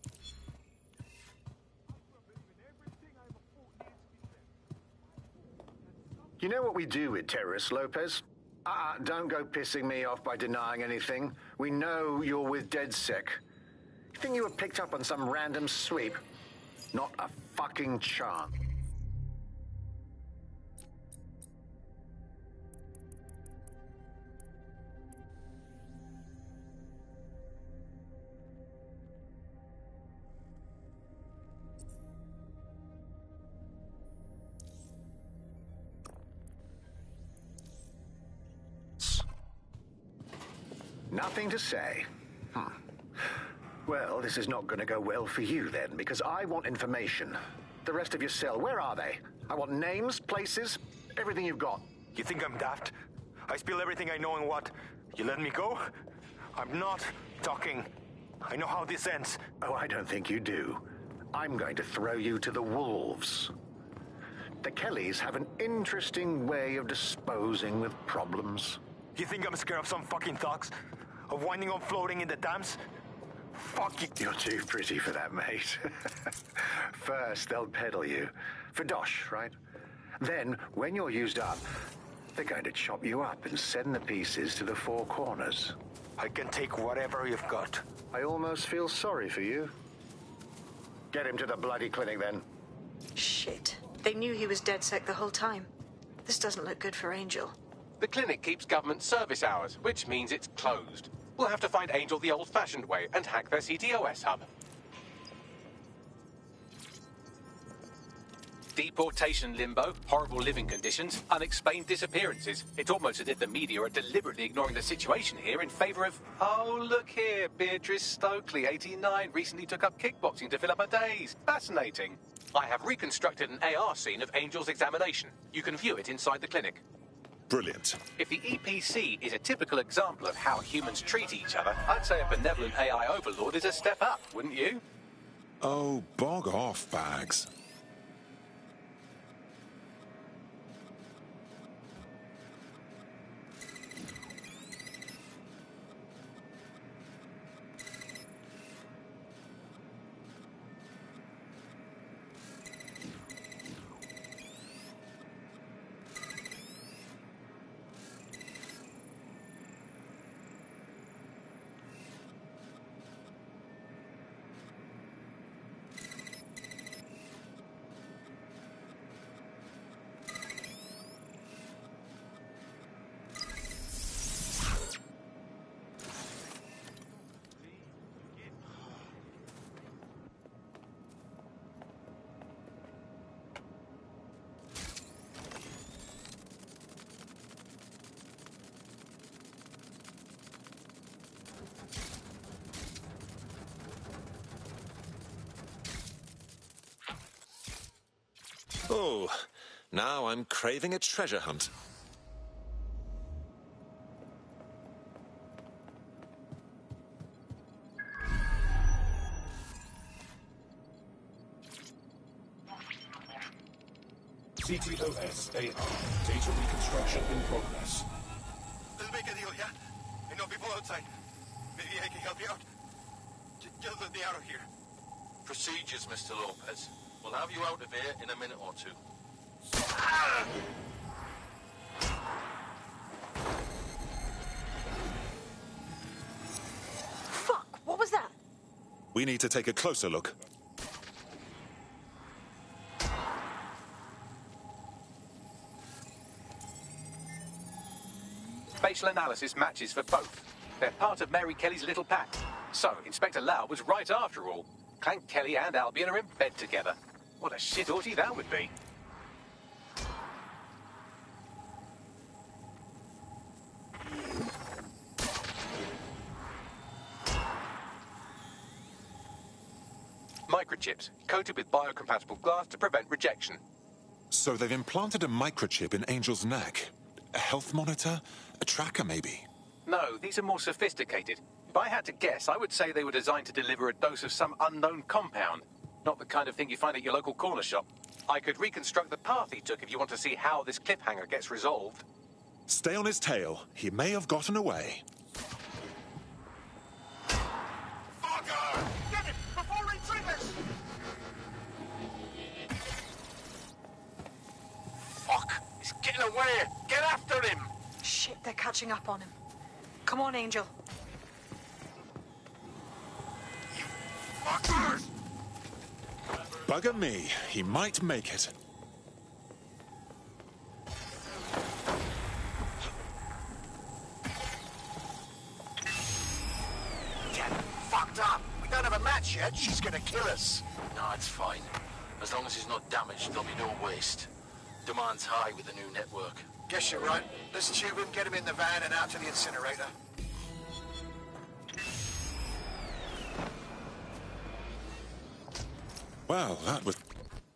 You know what we do with terrorists, Lopez? Don't go pissing me off by denying anything. We know you're with DedSec. You think you were picked up on some random sweep? Not a fucking chance. Nothing to say. Well, this is not going to go well for you then, because I want information. The rest of your cell, where are they? I want names, places, everything you've got. You think I'm daft? I spill everything I know and what? You let me go? I'm not talking. I know how this ends. Oh, I don't think you do. I'm going to throw you to the wolves. The Kellys have an interesting way of disposing with problems. You think I'm scared of some fucking thugs? Of winding up floating in the dams? Fuck you. You're too pretty for that, mate. First, they'll peddle you. For dosh, right? Then, when you're used up, they're going to chop you up and send the pieces to the Four Corners. I can take whatever you've got. I almost feel sorry for you. Get him to the bloody clinic, then. Shit. They knew he was DedSec the whole time. This doesn't look good for Angel. The clinic keeps government service hours, which means it's closed. We'll have to find Angel the old-fashioned way and hack their CTOS hub. Deportation limbo, horrible living conditions, unexplained disappearances. It's almost as if the media are deliberately ignoring the situation here in favor of... Oh, look here, Beatrice Stokely, 89, recently took up kickboxing to fill up her days. Fascinating. I have reconstructed an AR scene of Angel's examination. You can view it inside the clinic. Brilliant. If the EPC is a typical example of how humans treat each other, I'd say a benevolent AI overlord is a step up, wouldn't you? Oh, bog off, Bags. Oh, now I'm craving a treasure hunt. CTOS AR. Data reconstruction in progress. Let's make a deal, yeah? I know people outside. Maybe I can help you out. Just let me out of here. Procedures, Mr. Lopez. We'll have you out of here in a minute or two. Fuck! What was that? We need to take a closer look. Spatial analysis matches for both. They're part of Mary Kelly's little pack. So, Inspector Lau was right after all. Clank Kelly and Albion are in bed together. What a shit orgy that would be. Microchips, coated with biocompatible glass to prevent rejection. So they've implanted a microchip in Angel's neck. A health monitor? A tracker, maybe? No, these are more sophisticated. If I had to guess, I would say they were designed to deliver a dose of some unknown compound. Not the kind of thing you find at your local corner shop. I could reconstruct the path he took if you want to see how this cliffhanger gets resolved. Stay on his tail. He may have gotten away. Fucker! Get him before he triggers! Fuck! He's getting away! Get after him! Shit, they're catching up on him. Come on, Angel. Fuckers! Bugger me. He might make it. Get fucked up. We don't have a match yet. She's gonna kill us. No, it's fine. As long as he's not damaged, there'll be no waste. Demand's high with the new network. Guess you're right. Let's tube him, get him in the van and out to the incinerator. Well, that was...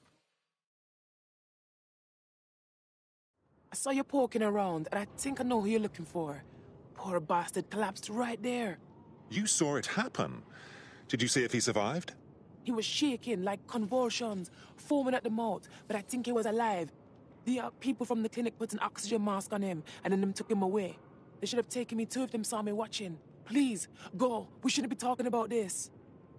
I saw you poking around, and I think I know who you're looking for. Poor bastard collapsed right there. You saw it happen. Did you see if he survived? He was shaking like convulsions, foaming at the mouth, but I think he was alive. The people from the clinic put an oxygen mask on him, and then them took him away. They should have taken me too if them saw me watching. Please, go. We shouldn't be talking about this.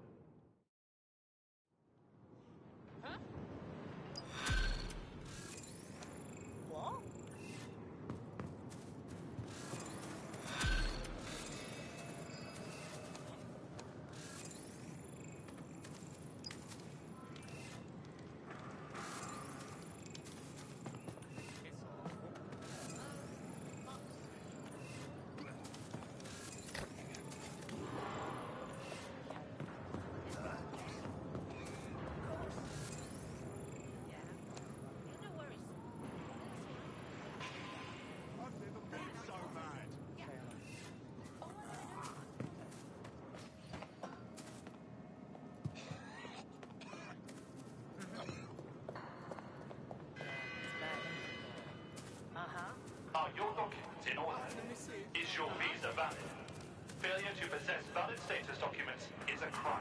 Are your documents in order? Is your visa valid? Failure to possess valid status documents is a crime.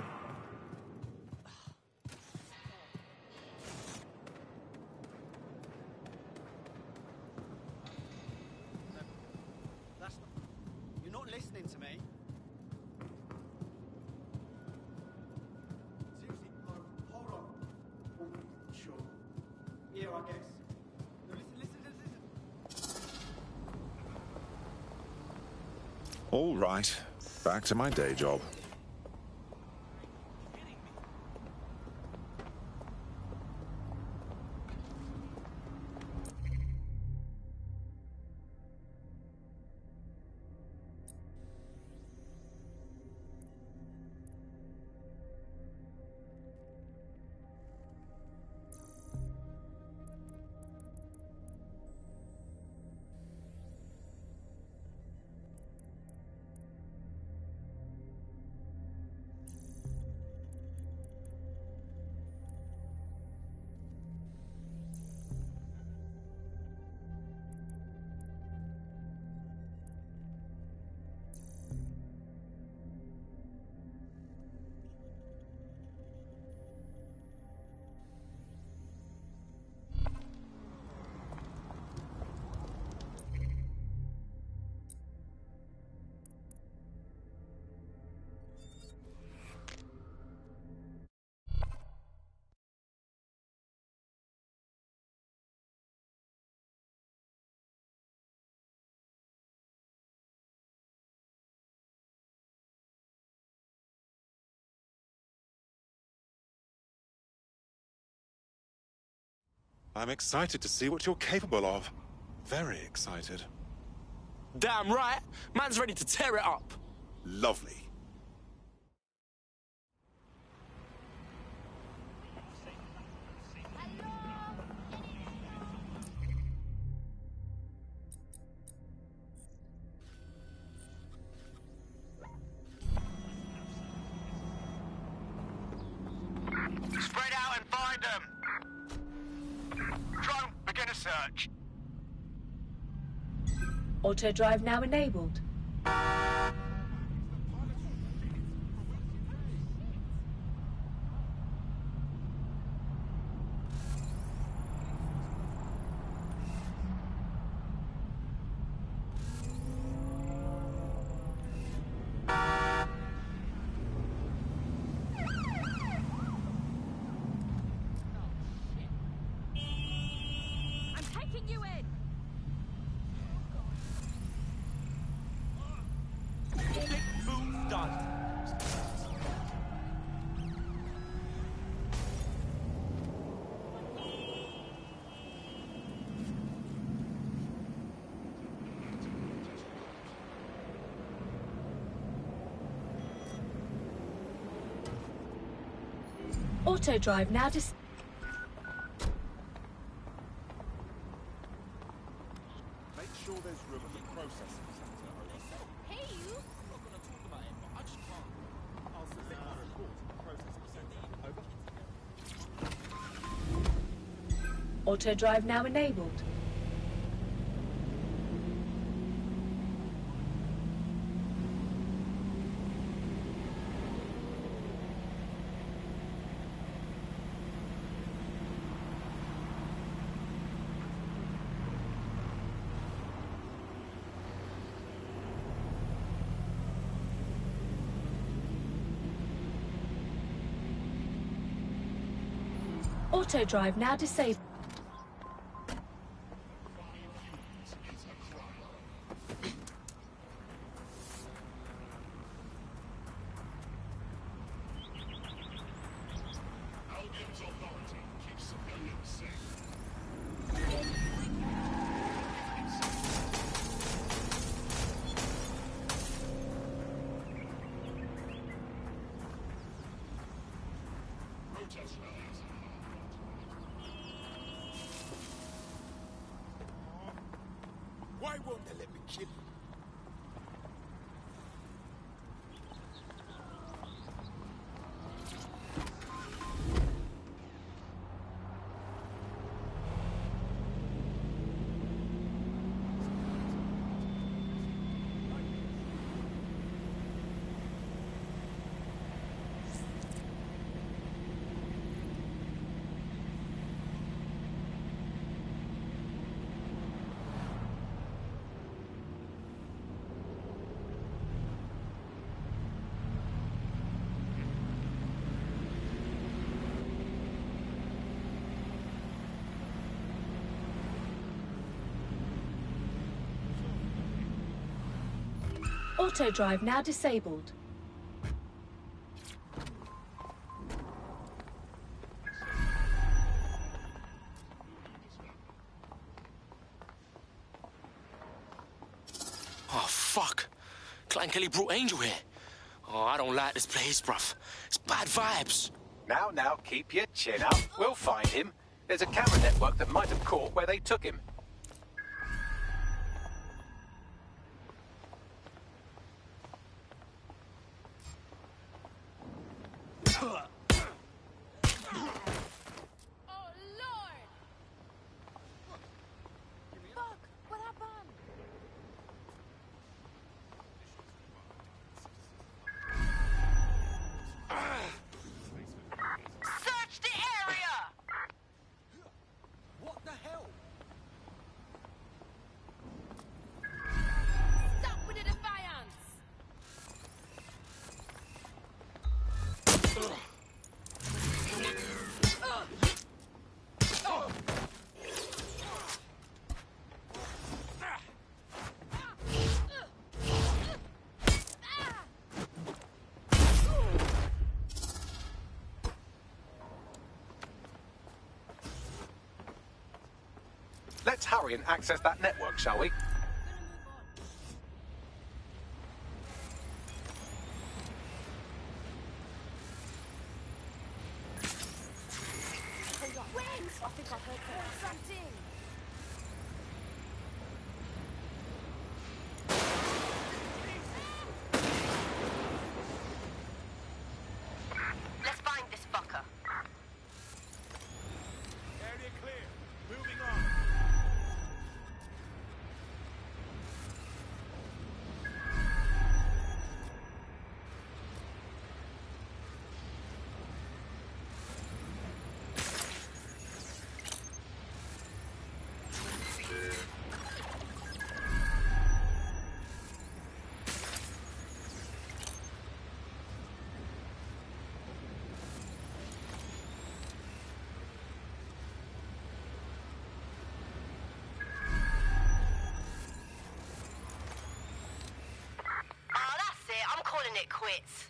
You're not listening to me. Seriously, hold on. Oh, sure. Yeah, I guess. No, listen. All right. Back to my day job. I'm excited to see what you're capable of. Very excited. Damn right. Man's ready to tear it up. Lovely. Spread out and find them! Drone, begin a search. Auto drive now enabled. Auto drive now Make sure there's room at the processing center, over. Hey, you! I'm not gonna talk about it, but I just can't. I'll submit my report to the processing center, over. Auto drive now enabled. Auto drive now disabled. Albion's authority keeps civilians safe. Protest rallies. Why won't they let me kill you? Auto drive now disabled. Oh, fuck. Clan Kelly brought Angel here. Oh, I don't like this place, bruv. It's bad vibes. Now, keep your chin up. We'll find him. There's a camera network that might have caught where they took him. Oh, Lord! Fuck! What happened? Search the area! What the hell? Stop with the defiance! Let's hurry and access that network, shall we? Wings! I think I've heard something. Let's find this fucker. Area clear. Moving on. That's it. I'm calling it quits.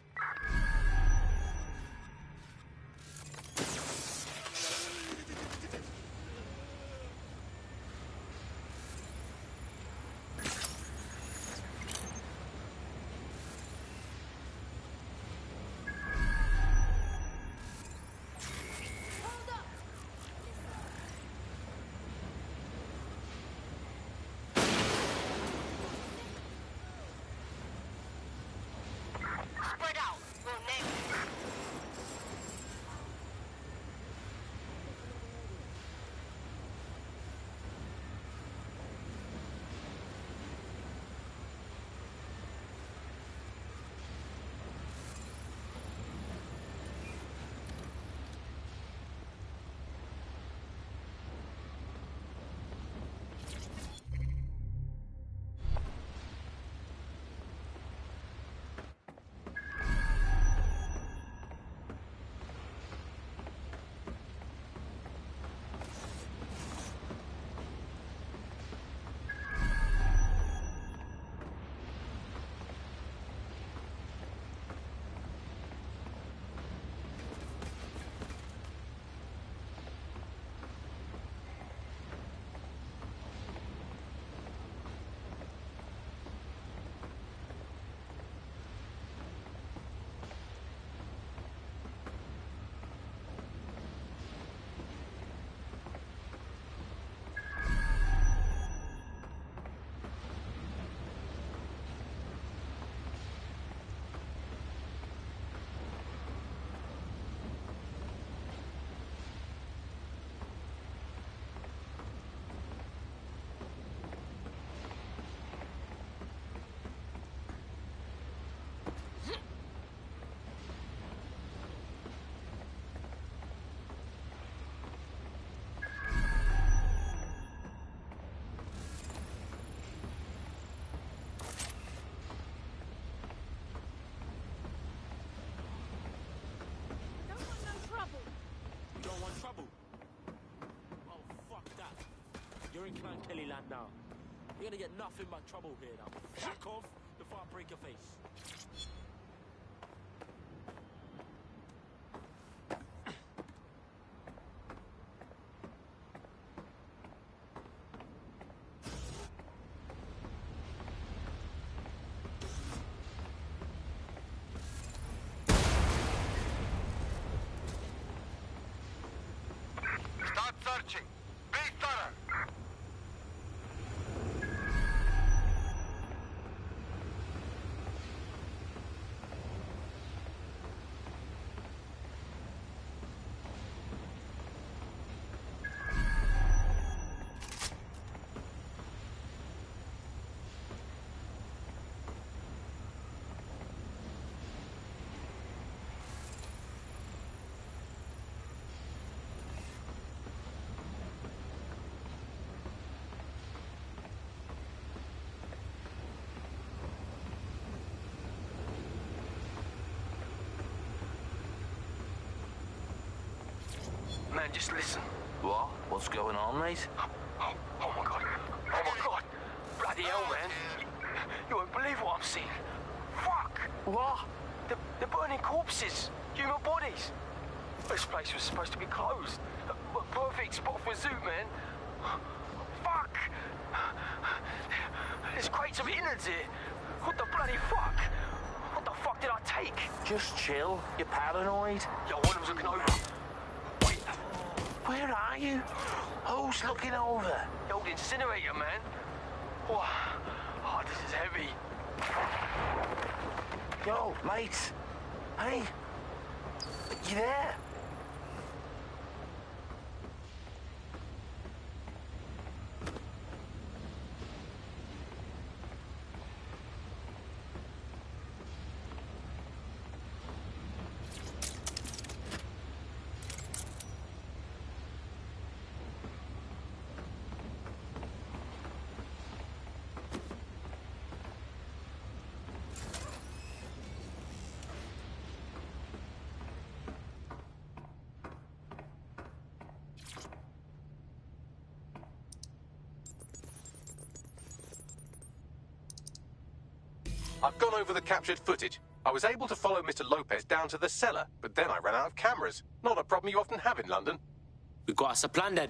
in Clan Kelly land now. You're gonna get nothing but trouble here now. Fuck off before I break your face. Start searching. Be thorough. Man, just listen. What? What's going on, mate? Oh my god. Oh my god. Bloody hell, man. You won't believe what I'm seeing. Fuck. What? They're burning corpses. Human bodies. This place was supposed to be closed. A perfect spot for a zoo, man. Fuck. There's crates of innards here. What the bloody fuck? What the fuck did I take? Just chill. You're paranoid. Yo, one of them's looking over. Wait. Where are you? Who's looking over? The old incinerator, man. Oh, this is heavy. Yo, mate. Hey. You there? I've gone over the captured footage. I was able to follow Mr. Lopez down to the cellar, but then I ran out of cameras. Not a problem you often have in London. We got us a plan then.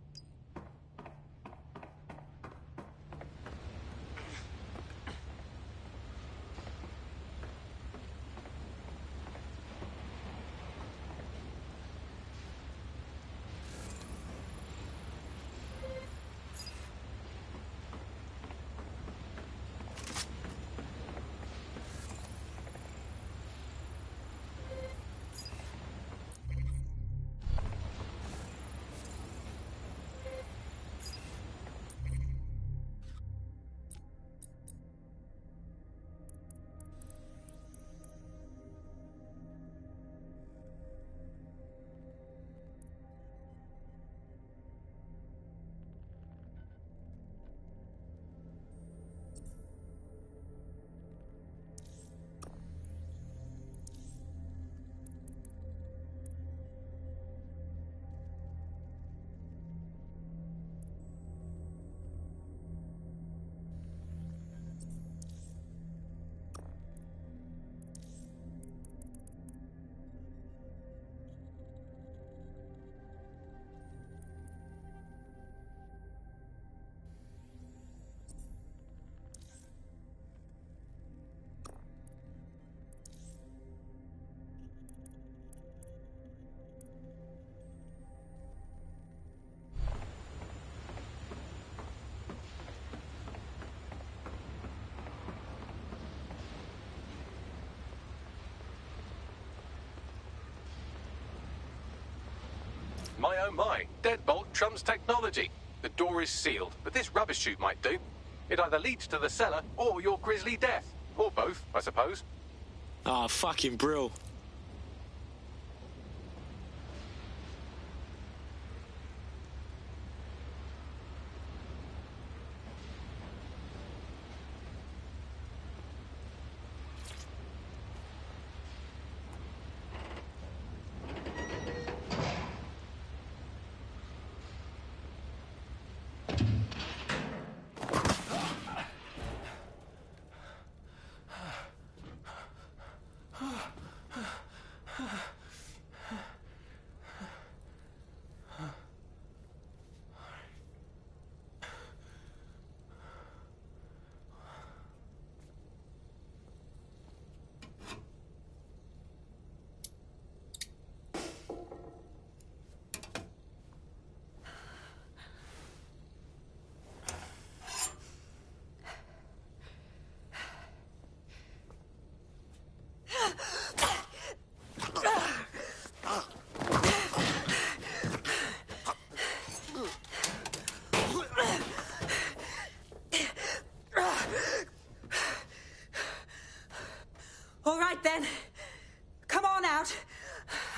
My oh my, deadbolt trumps technology. The door is sealed, but this rubbish chute might do. It either leads to the cellar or your grisly death. Or both, I suppose. Ah, fucking brill.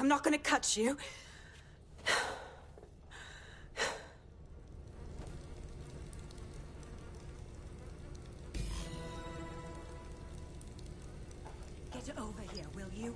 not gonna cut you. Get over here, will you?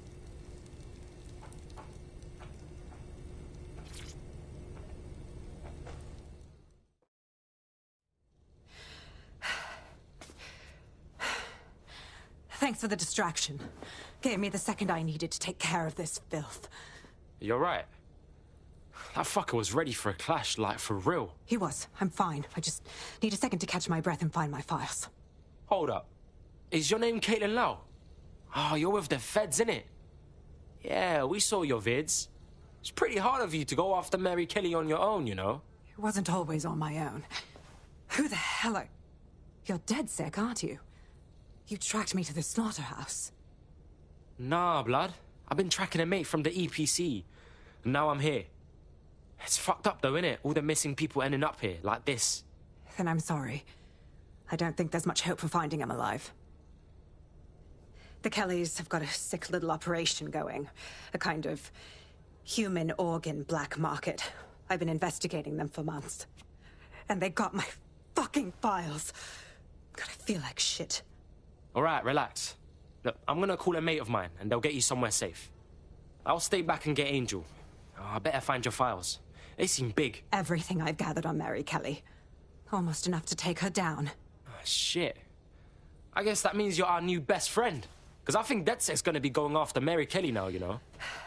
Thanks for the distraction. Gave me the second I needed to take care of this filth. You're right. That fucker was ready for a clash, like, for real. He was. I'm fine. I just need a second to catch my breath and find my files. Hold up. Is your name Caitlin Lau? Oh, you're with the feds, innit? Yeah, we saw your vids. It's pretty hard of you to go after Mary Kelly on your own, you know? It wasn't always on my own. Who the hell are... You're DedSec, aren't you? You tracked me to the slaughterhouse. Nah, blood. I've been tracking a mate from the EPC. And now I'm here. It's fucked up though, innit? All the missing people ending up here, like this. Then I'm sorry. I don't think there's much hope for finding him alive. The Kellys have got a sick little operation going. A kind of human organ black market. I've been investigating them for months. And they got my fucking files. God, I feel like shit. All right, relax. Look, I'm gonna call a mate of mine, and they'll get you somewhere safe. I'll stay back and get Angel. Oh, I better find your files. They seem big. Everything I've gathered on Mary Kelly. Almost enough to take her down. Oh, shit. I guess that means you're our new best friend. Because I think DedSec's gonna be going after Mary Kelly now, you know?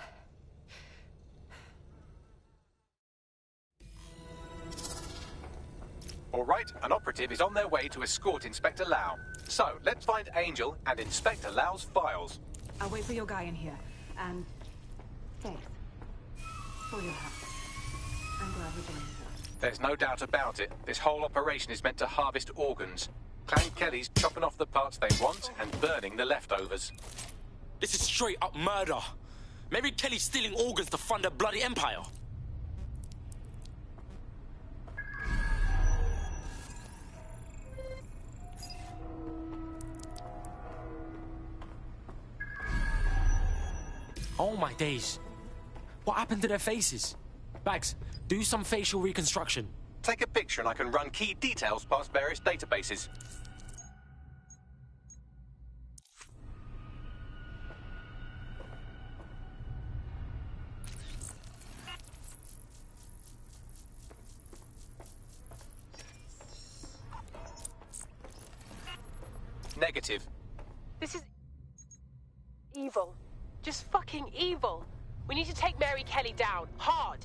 All right, an operative is on their way to escort Inspector Lau. So, let's find Angel and Inspector Lau's files. I'll wait for your guy in here. And... Faith. For your help. I'm glad we're doing this. There's no doubt about it. This whole operation is meant to harvest organs. Clan Kelly's chopping off the parts they want and burning the leftovers. This is straight up murder. Mary Kelly's stealing organs to fund a bloody empire. Oh my days. What happened to their faces? Bags, do some facial reconstruction. Take a picture and I can run key details past various databases. Negative. This is evil. Just fucking evil. We need to take Mary Kelly down. Hard.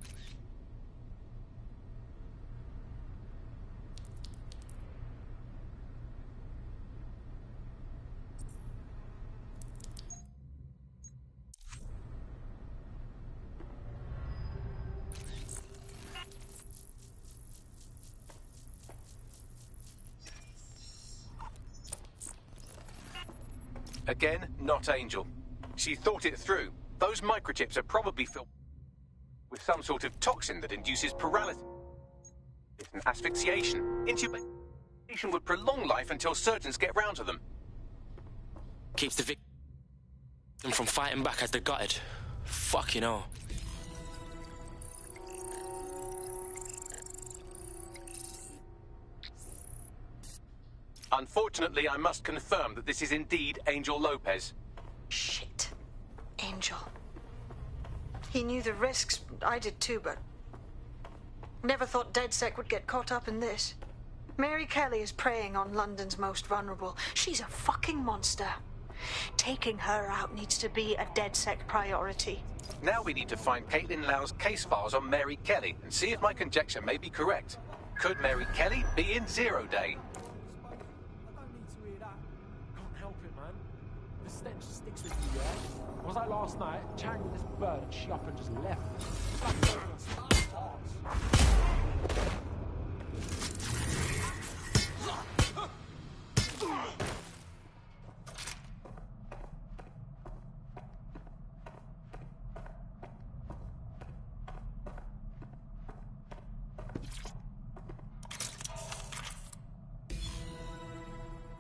Again, not Angel. She thought it through. Those microchips are probably filled with some sort of toxin that induces paralysis. It's an asphyxiation. Intubation would prolong life until surgeons get round to them. Keeps the victim from fighting back as they're gutted. Fucking hell. Unfortunately, I must confirm that this is indeed Angel Lopez. Shit. Angel. He knew the risks. I did too, but... Never thought DedSec would get caught up in this. Mary Kelly is preying on London's most vulnerable. She's a fucking monster. Taking her out needs to be a DedSec priority. Now we need to find Caitlin Lau's case files on Mary Kelly and see if my conjecture may be correct. Could Mary Kelly be in Zero Day? Can't help it, man. The stench sticks with you, yeah? Was I last night, chatting with this bird and she up and just left? It's like going on Star Wars.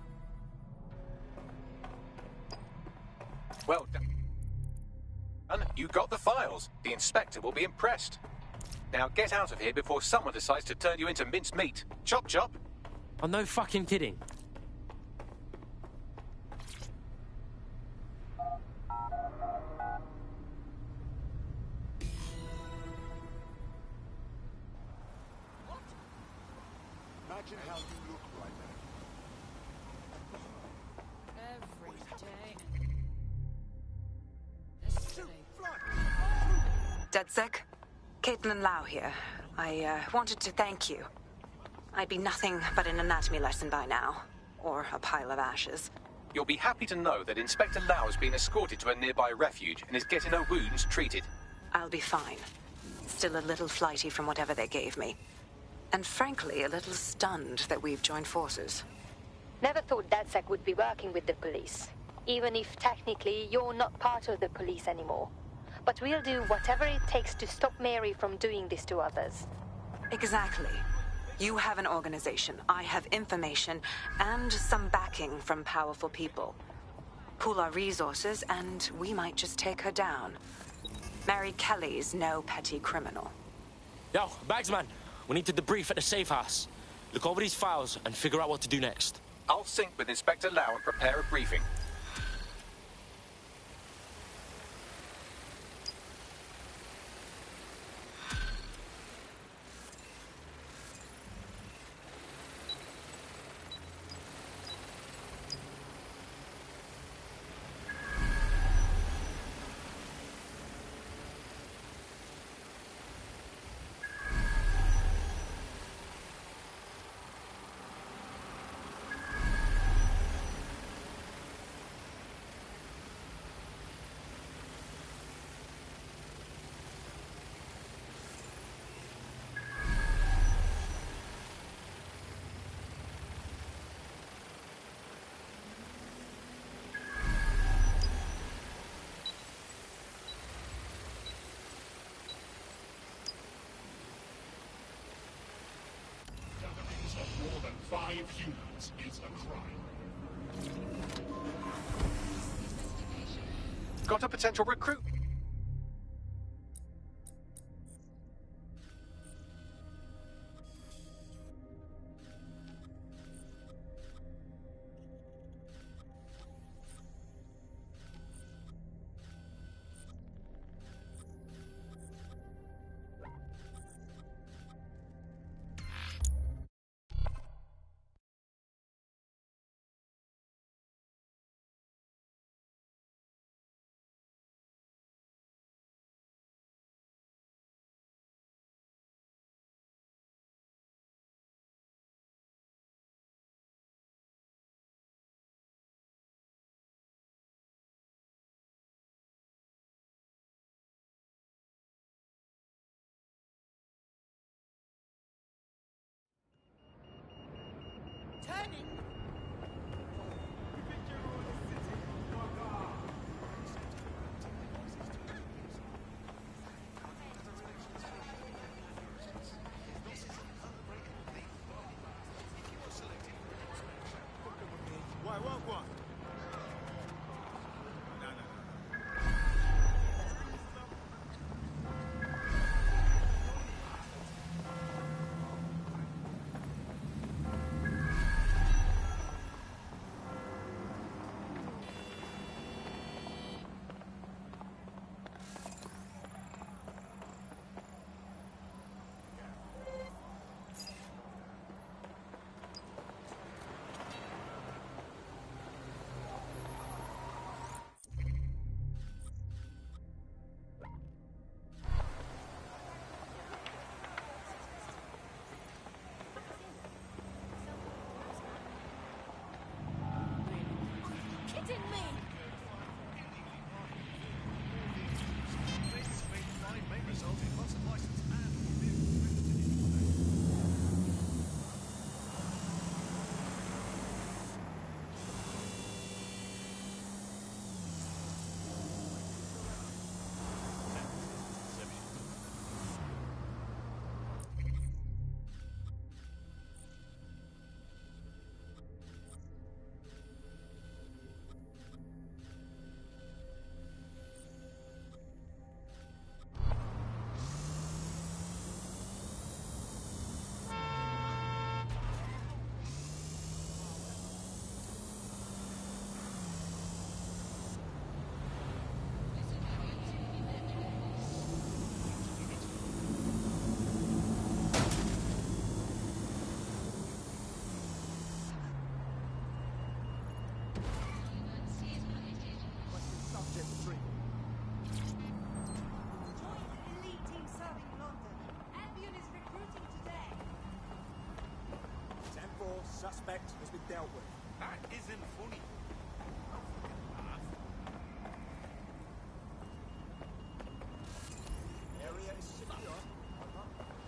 Well done. You got the files. The inspector will be impressed. Now get out of here before someone decides to turn you into minced meat. Chop chop. I'm no fucking kidding. Imagine how you look right now. DedSec? Caitlin Lau here. I wanted to thank you. I'd be nothing but an anatomy lesson by now. Or a pile of ashes. You'll be happy to know that Inspector Lau has been escorted to a nearby refuge and is getting her wounds treated. I'll be fine. Still a little flighty from whatever they gave me. And frankly, a little stunned that we've joined forces. Never thought DedSec would be working with the police. Even if technically you're not part of the police anymore. But we'll do whatever it takes to stop Mary from doing this to others. Exactly. You have an organization, I have information, and some backing from powerful people. Pool our resources, and we might just take her down. Mary Kelly's no petty criminal. Yo, Bagsman, we need to debrief at the safe house. Look over these files and figure out what to do next. I'll sync with Inspector Lau and prepare a briefing. More than 5 humans is a crime. Got a potential recruit? Suspect has been dealt with. That isn't funny. Area is secure. Over.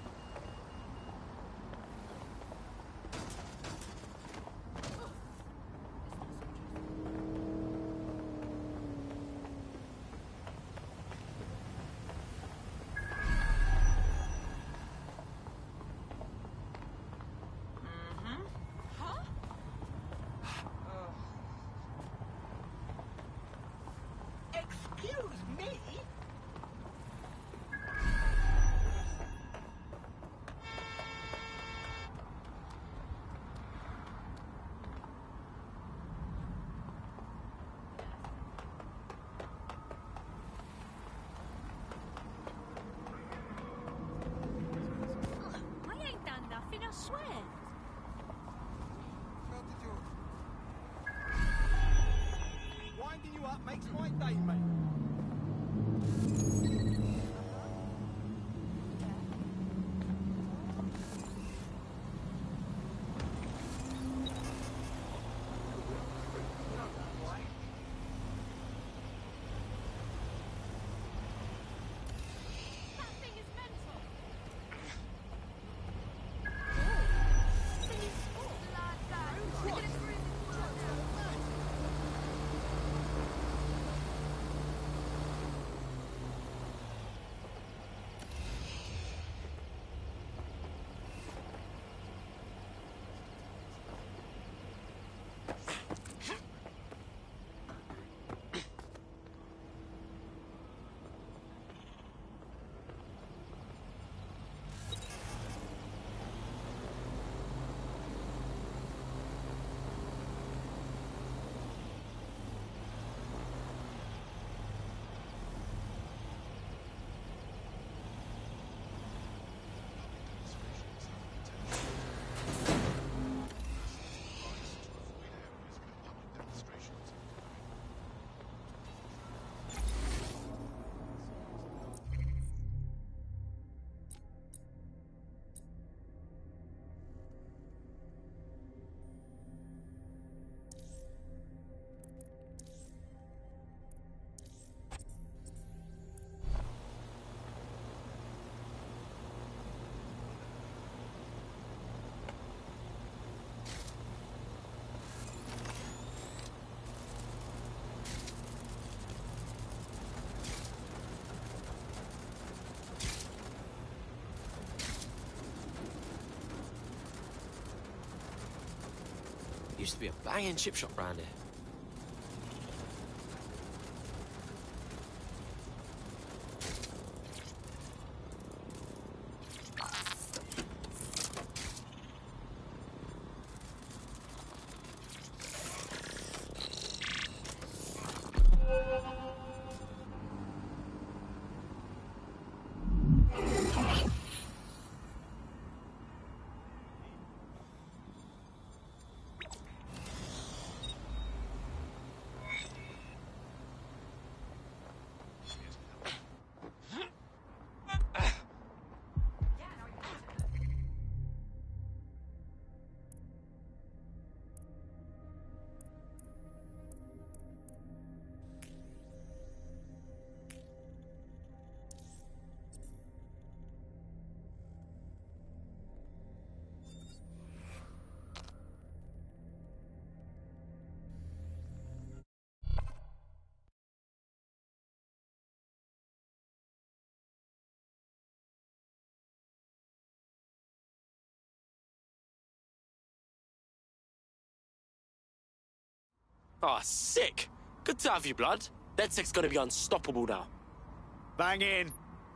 Excuse me? I ain't done nothing, I swear. Winding you up makes my day, mate. That thing is mental. Used to be a banging chip shop round here. Oh, sick! Good to have you, blood. DedSec's gonna be unstoppable now. Bang in.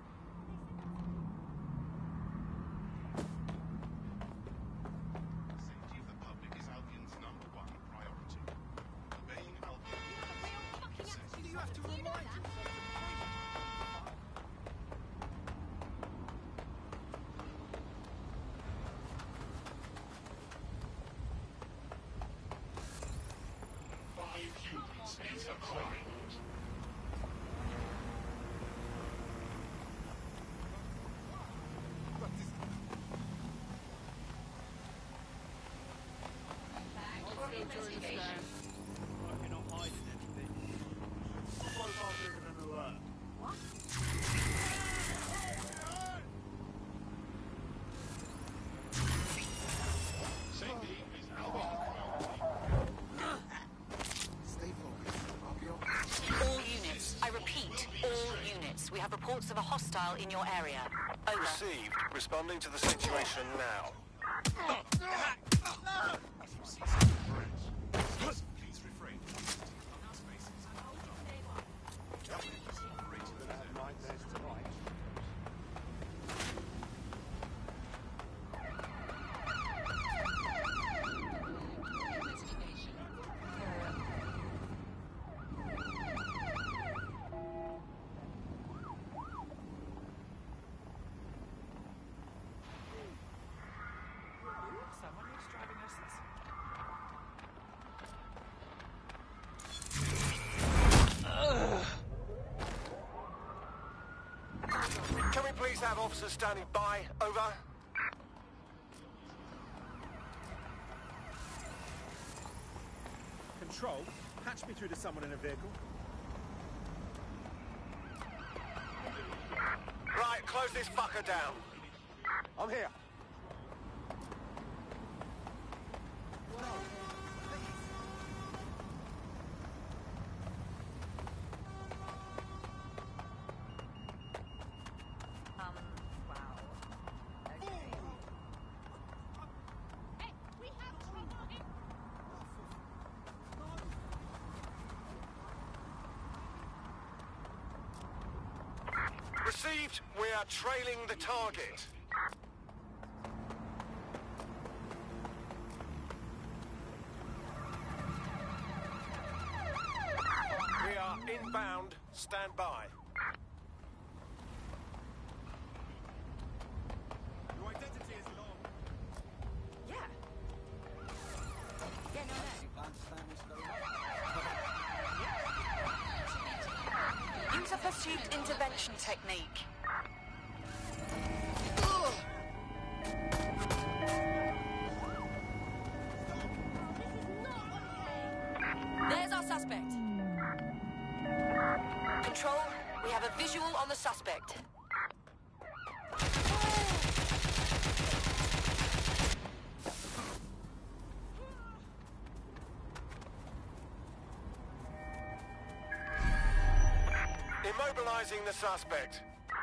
Safety of the public is Albion's #1 priority. Obeying Albion. Do you have to remind him? reports of a hostile in your area. Over. Received. Responding to the situation now. Please refrain from using spaces. Operating the Nightmares tonight. Someone needs driving lessons. Can we please have officers standing by? Over. Control, patch me through to someone in a vehicle. Right, close this fucker down. I'm here. Received. We are trailing the target. We are inbound. Stand by. Your identity is long. Yeah. Yeah, no, no. Understand what's going on? Use a pursuit intervention technique. There's our suspect. Control, we have a visual on the suspect. Immobilizing the suspect.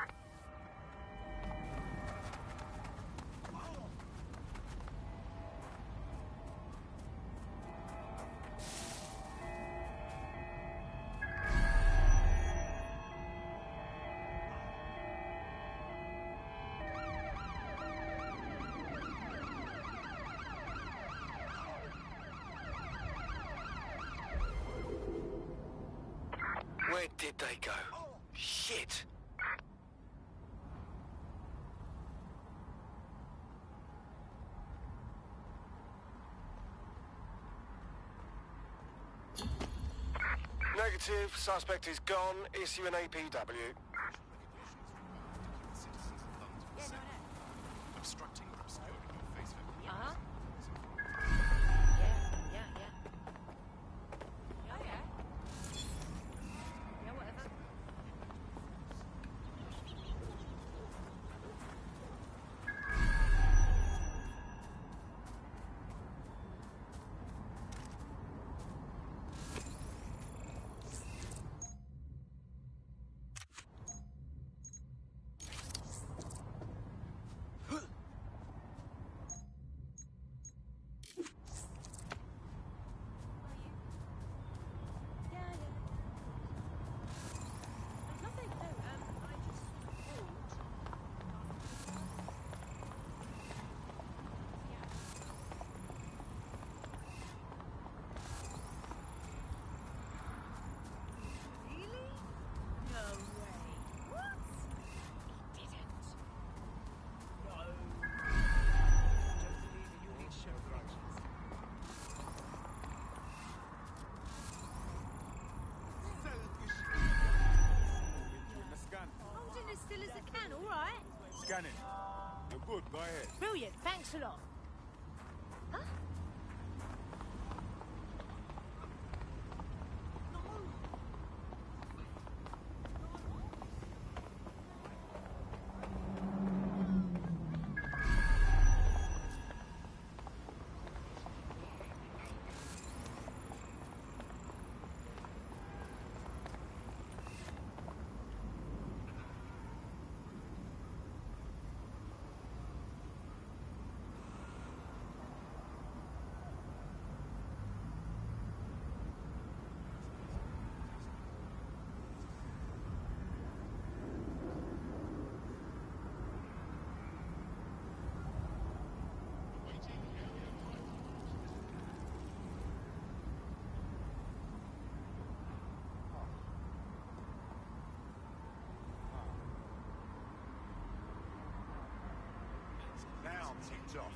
Where did they go? Shit! Negative. Suspect is gone. Issue an APW. Obstructing or obscuring your face value. Uh-huh. Still as I can, all right? Scanning. You're good, go ahead. Brilliant, thanks a lot. Heads off.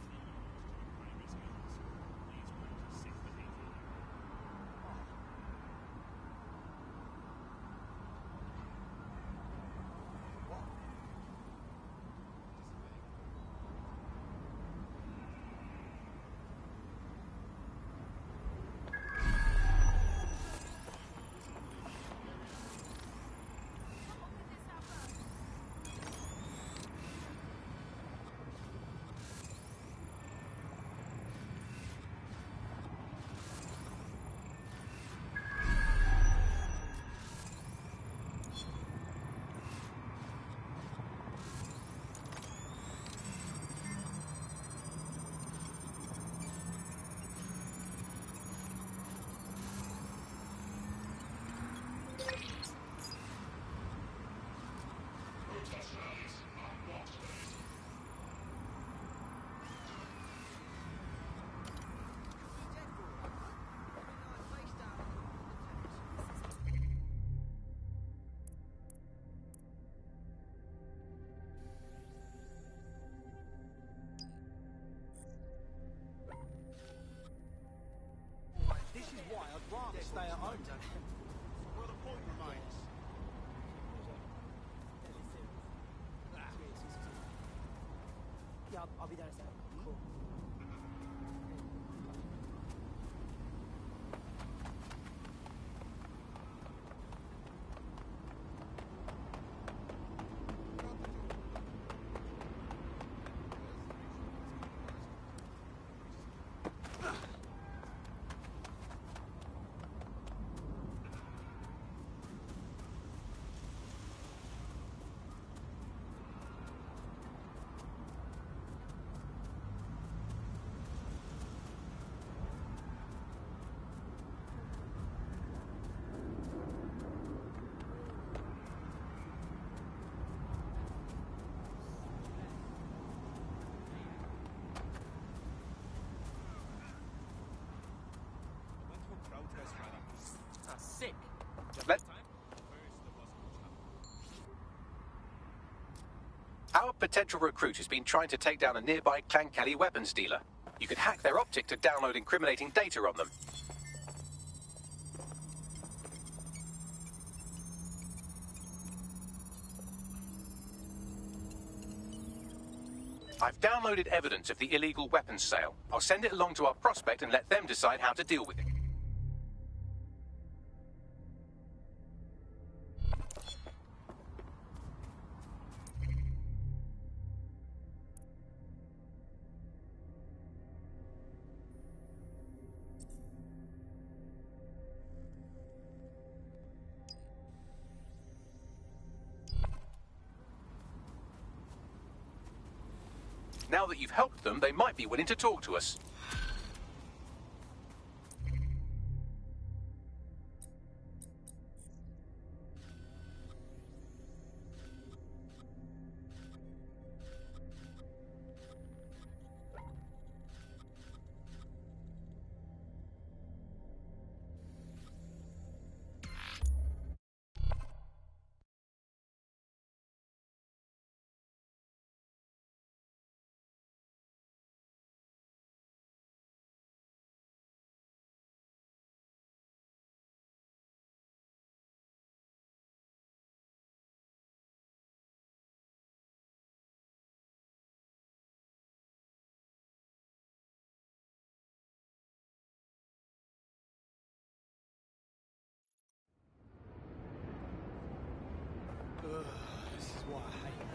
This is why I'd rather stay at home. Well, the point remains. Yeah, I'll be there in a second. Cool. Sick. Let- Our potential recruit has been trying to take down a nearby Clan Kelly weapons dealer. You could hack their optic to download incriminating data on them. I've downloaded evidence of the illegal weapons sale. I'll send it along to our prospect and let them decide how to deal with it. Now that you've helped them, they might be willing to talk to us. This is what I hate.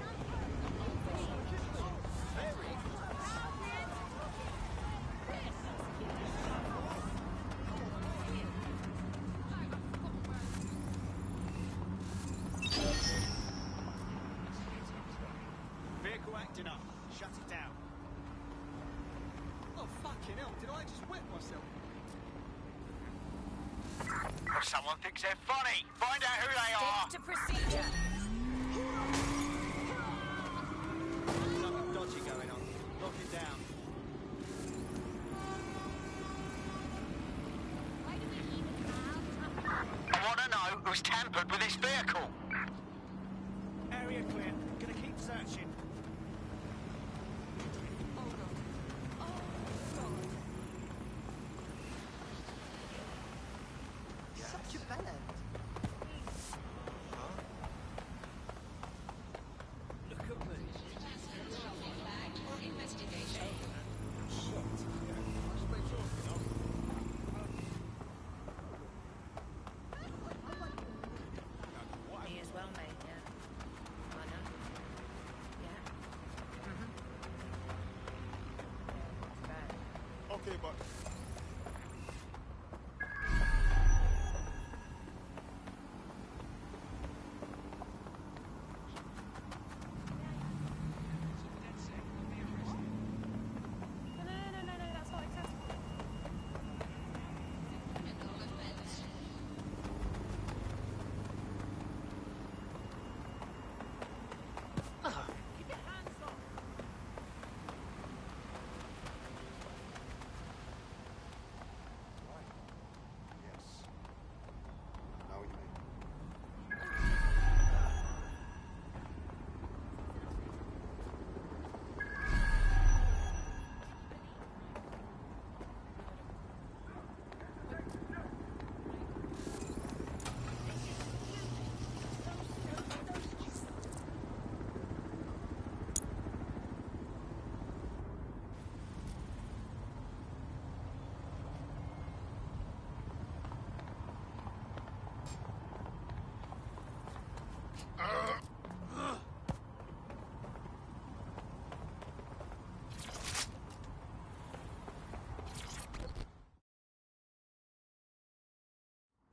Vehicle acting up. Shut it down. Oh, fucking hell, did I just wet myself? If someone thinks they're funny, find out who they are! Stick to procedure. Something dodgy going on. Lock it down. I want to know who's tampered with this vehicle. Area clear. Gonna keep searching.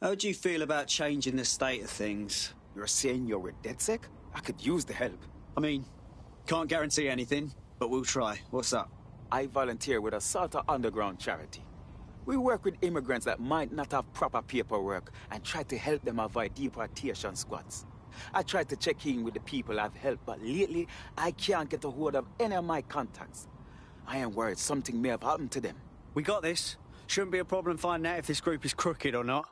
How do you feel about changing the state of things? You're saying you're with DedSec? I could use the help. I mean, can't guarantee anything, but we'll try. What's up? I volunteer with a sort of underground charity. We work with immigrants that might not have proper paperwork and try to help them avoid deportation squads. I try to check in with the people I've helped, but lately I can't get a hold of any of my contacts. I am worried something may have happened to them. We got this. Shouldn't be a problem finding out if this group is crooked or not.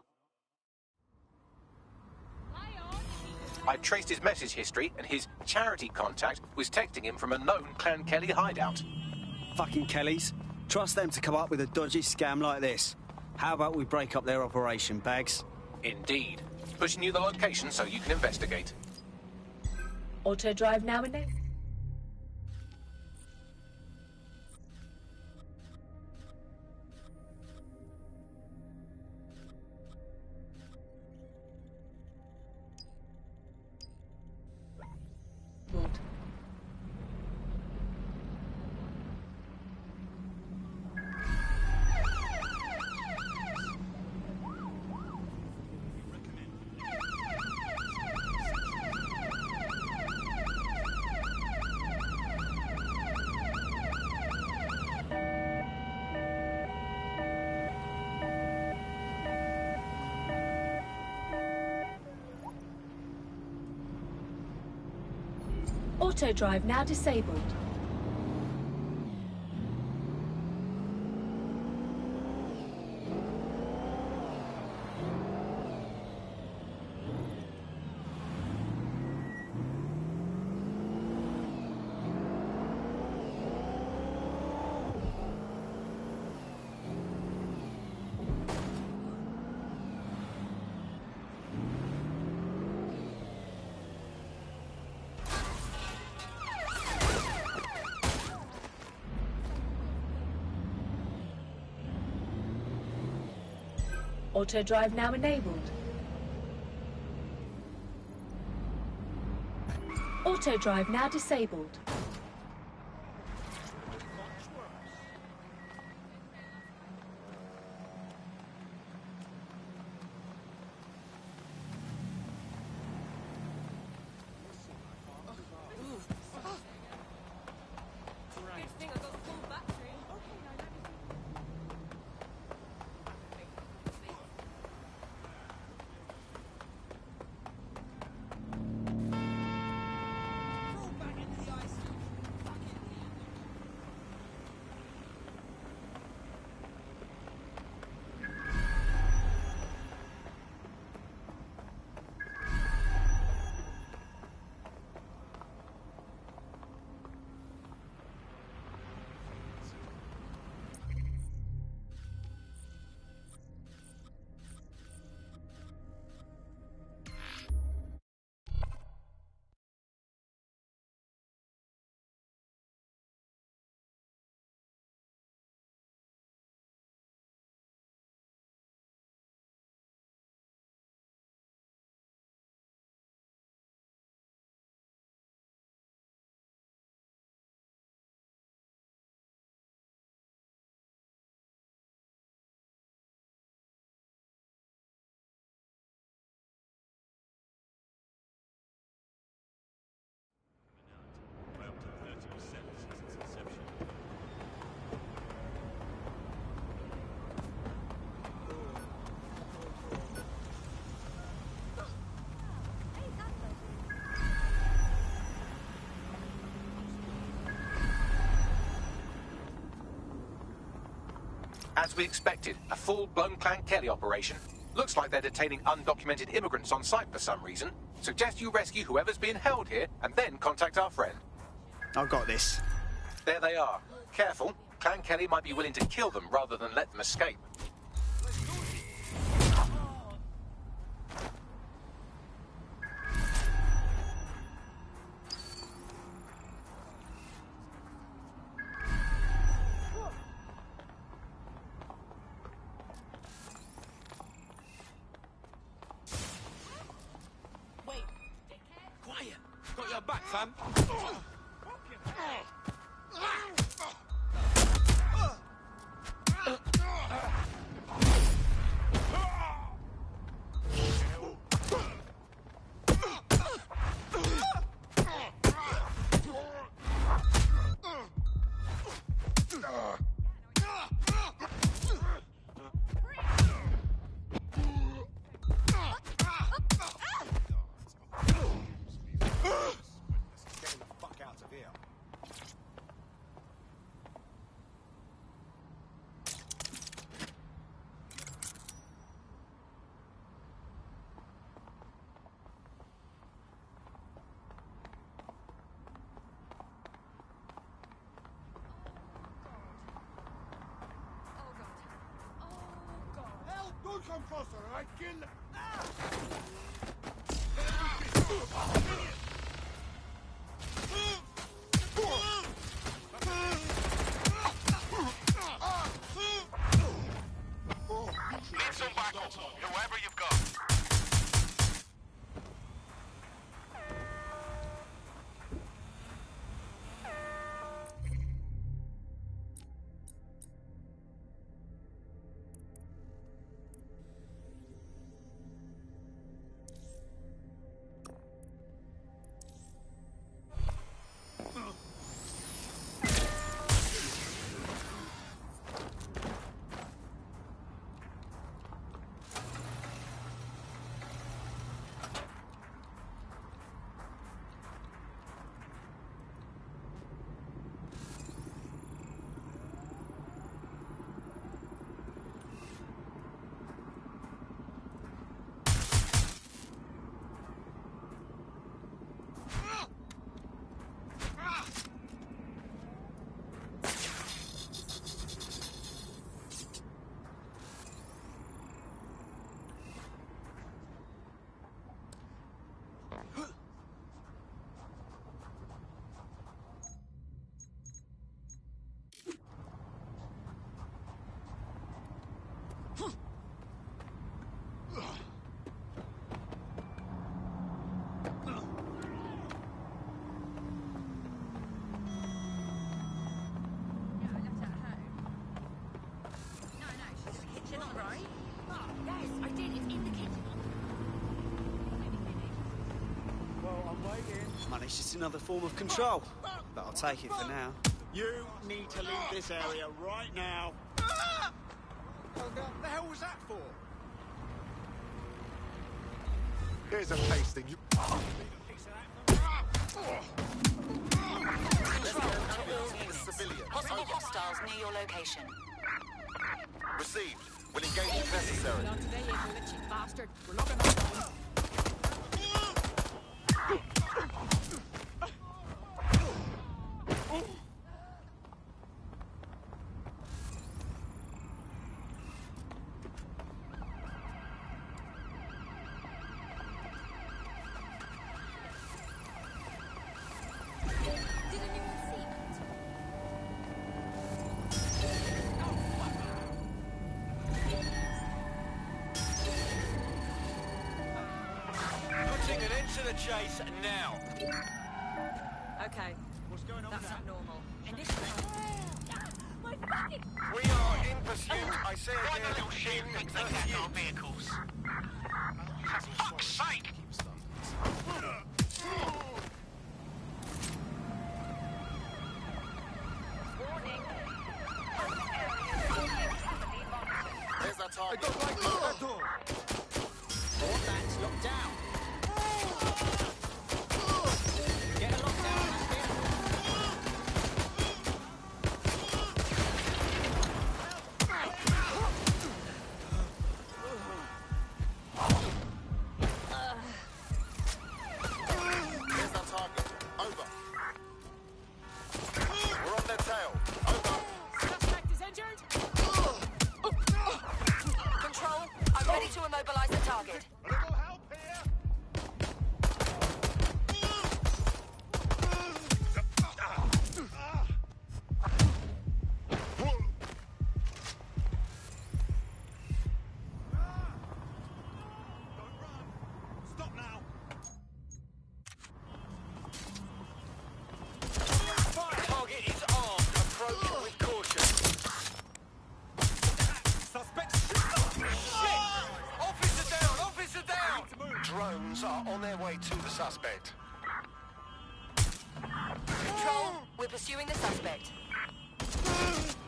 I traced his message history, and his charity contact was texting him from a known Clan Kelly hideout. Fucking Kellys. Trust them to come up with a dodgy scam like this. How about we break up their operation, Bags? Indeed. Pushing you the location so you can investigate. Auto drive now enabled. Auto drive now disabled. Auto drive now enabled. Auto drive now disabled. As we expected, a full-blown Clan Kelly operation. Looks like they're detaining undocumented immigrants on site for some reason. Suggest you rescue whoever's being held here, and then contact our friend. I've got this. There they are. Careful. Clan Kelly might be willing to kill them rather than let them escape. Back, fam. Getting the fuck out of here. Hell, don't come closer, all right? Kill. Need some backup, whoever you've got. Money's just another form of control, but I'll take it for now. You need to leave this area right now. What the hell was that for? Here's a pasting you. Control to all units. Possible hostiles near your location. Received. We'll engage if necessary. Not today, you cheap bastard. We're looking at them. Putting an end to the chase now. Okay. What's going on That's with that? abnormal. And this We are in pursuit. I say Find the again, little shit in things they get in our pursuit. vehicles. For fuck's sake! There's our target. I don't like that door. All that's locked down. Get a lockdown on that bit. There's our target. Over. We're on their tail. Over. Suspect is injured. Control, I'm ready to immobilize the target. A little help here. Stop now. Target is armed. Approach with caution. Suspect. Shit! Officer down! Officer down! Drones are on their way to the suspect. Control, we're pursuing the suspect.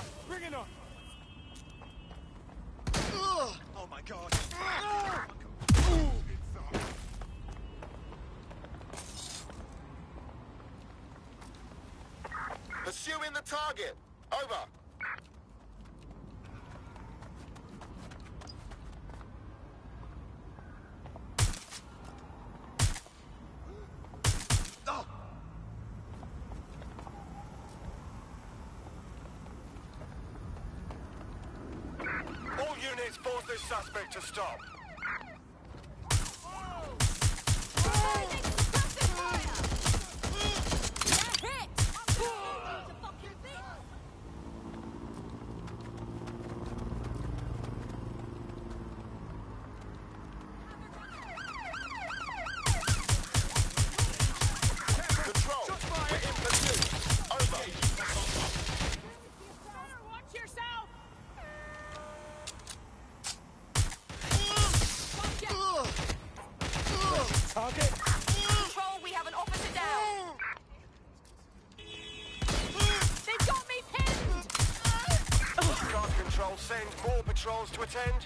Bring it on! Oh my god. Pursuing the target. Over. All units force this suspect to stop. Control. We're in pursuit. Over. Watch yourself! Target! Control, we have an officer down. They've got me pinned! Guard control, send more patrols to attend.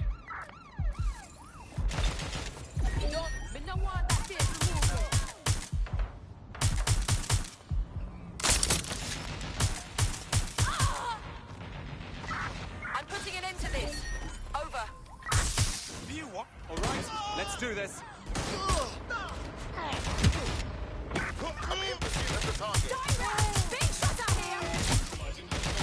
But no one that fears removal. I'm putting an end to this. Over. You what? All right, let's do this. I'm in pursuit of the target. Big shot out here!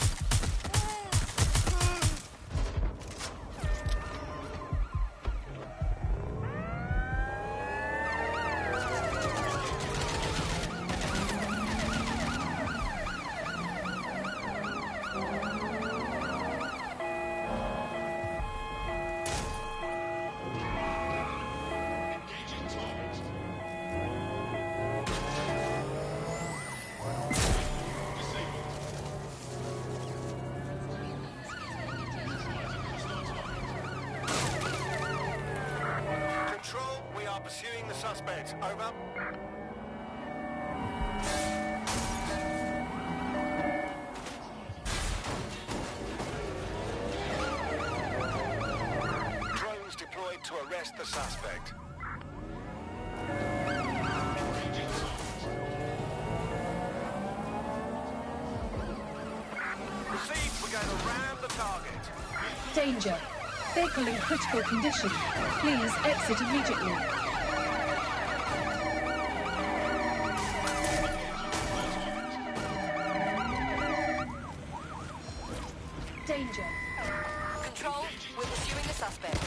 Control, we are pursuing the suspect. Over. Drones deployed to arrest the suspect. Received, we're going to ram the target. Danger. Vehicle in critical condition. Please exit immediately. Danger. Control, we're pursuing the suspect.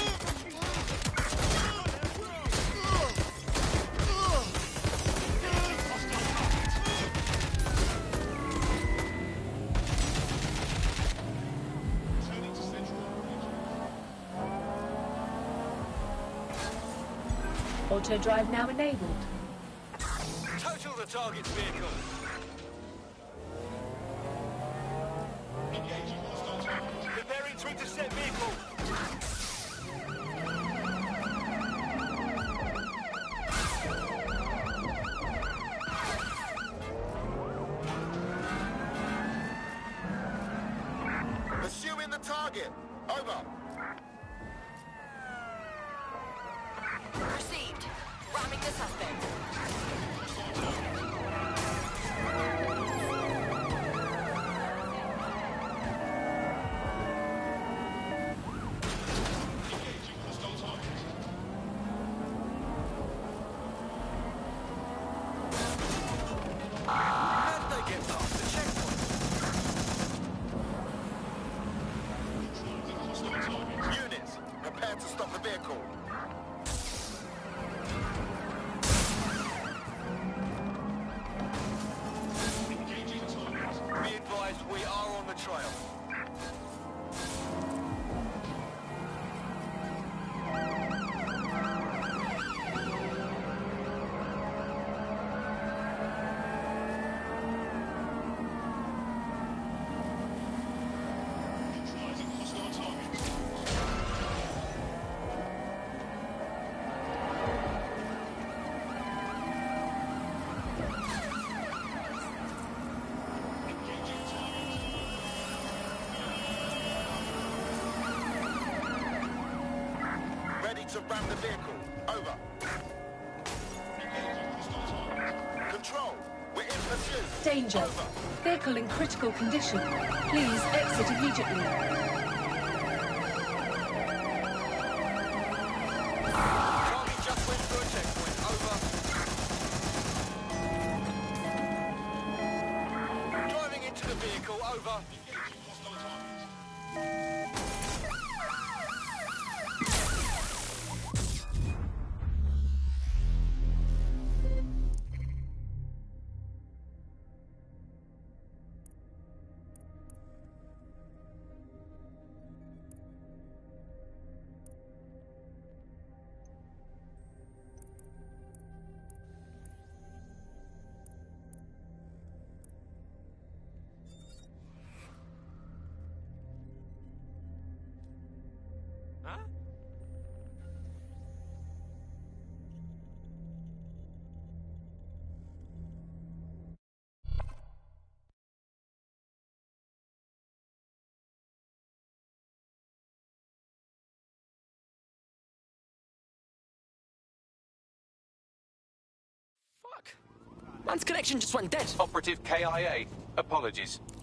Auto drive now enabled. Total the target's vehicle. Preparing to intercept vehicle. Pursuing the target. Over. Received. Ramming the suspect. How'd they get past the checkpoint? Units, prepare to stop the vehicle. need to ram the vehicle. Over. Control, we're in pursuit. Danger. Over. Vehicle in critical condition. Please exit immediately. Charlie just went through a checkpoint. Over. Driving into the vehicle. Over. Huh? Fuck! Man's connection just went dead. Operative KIA, apologies.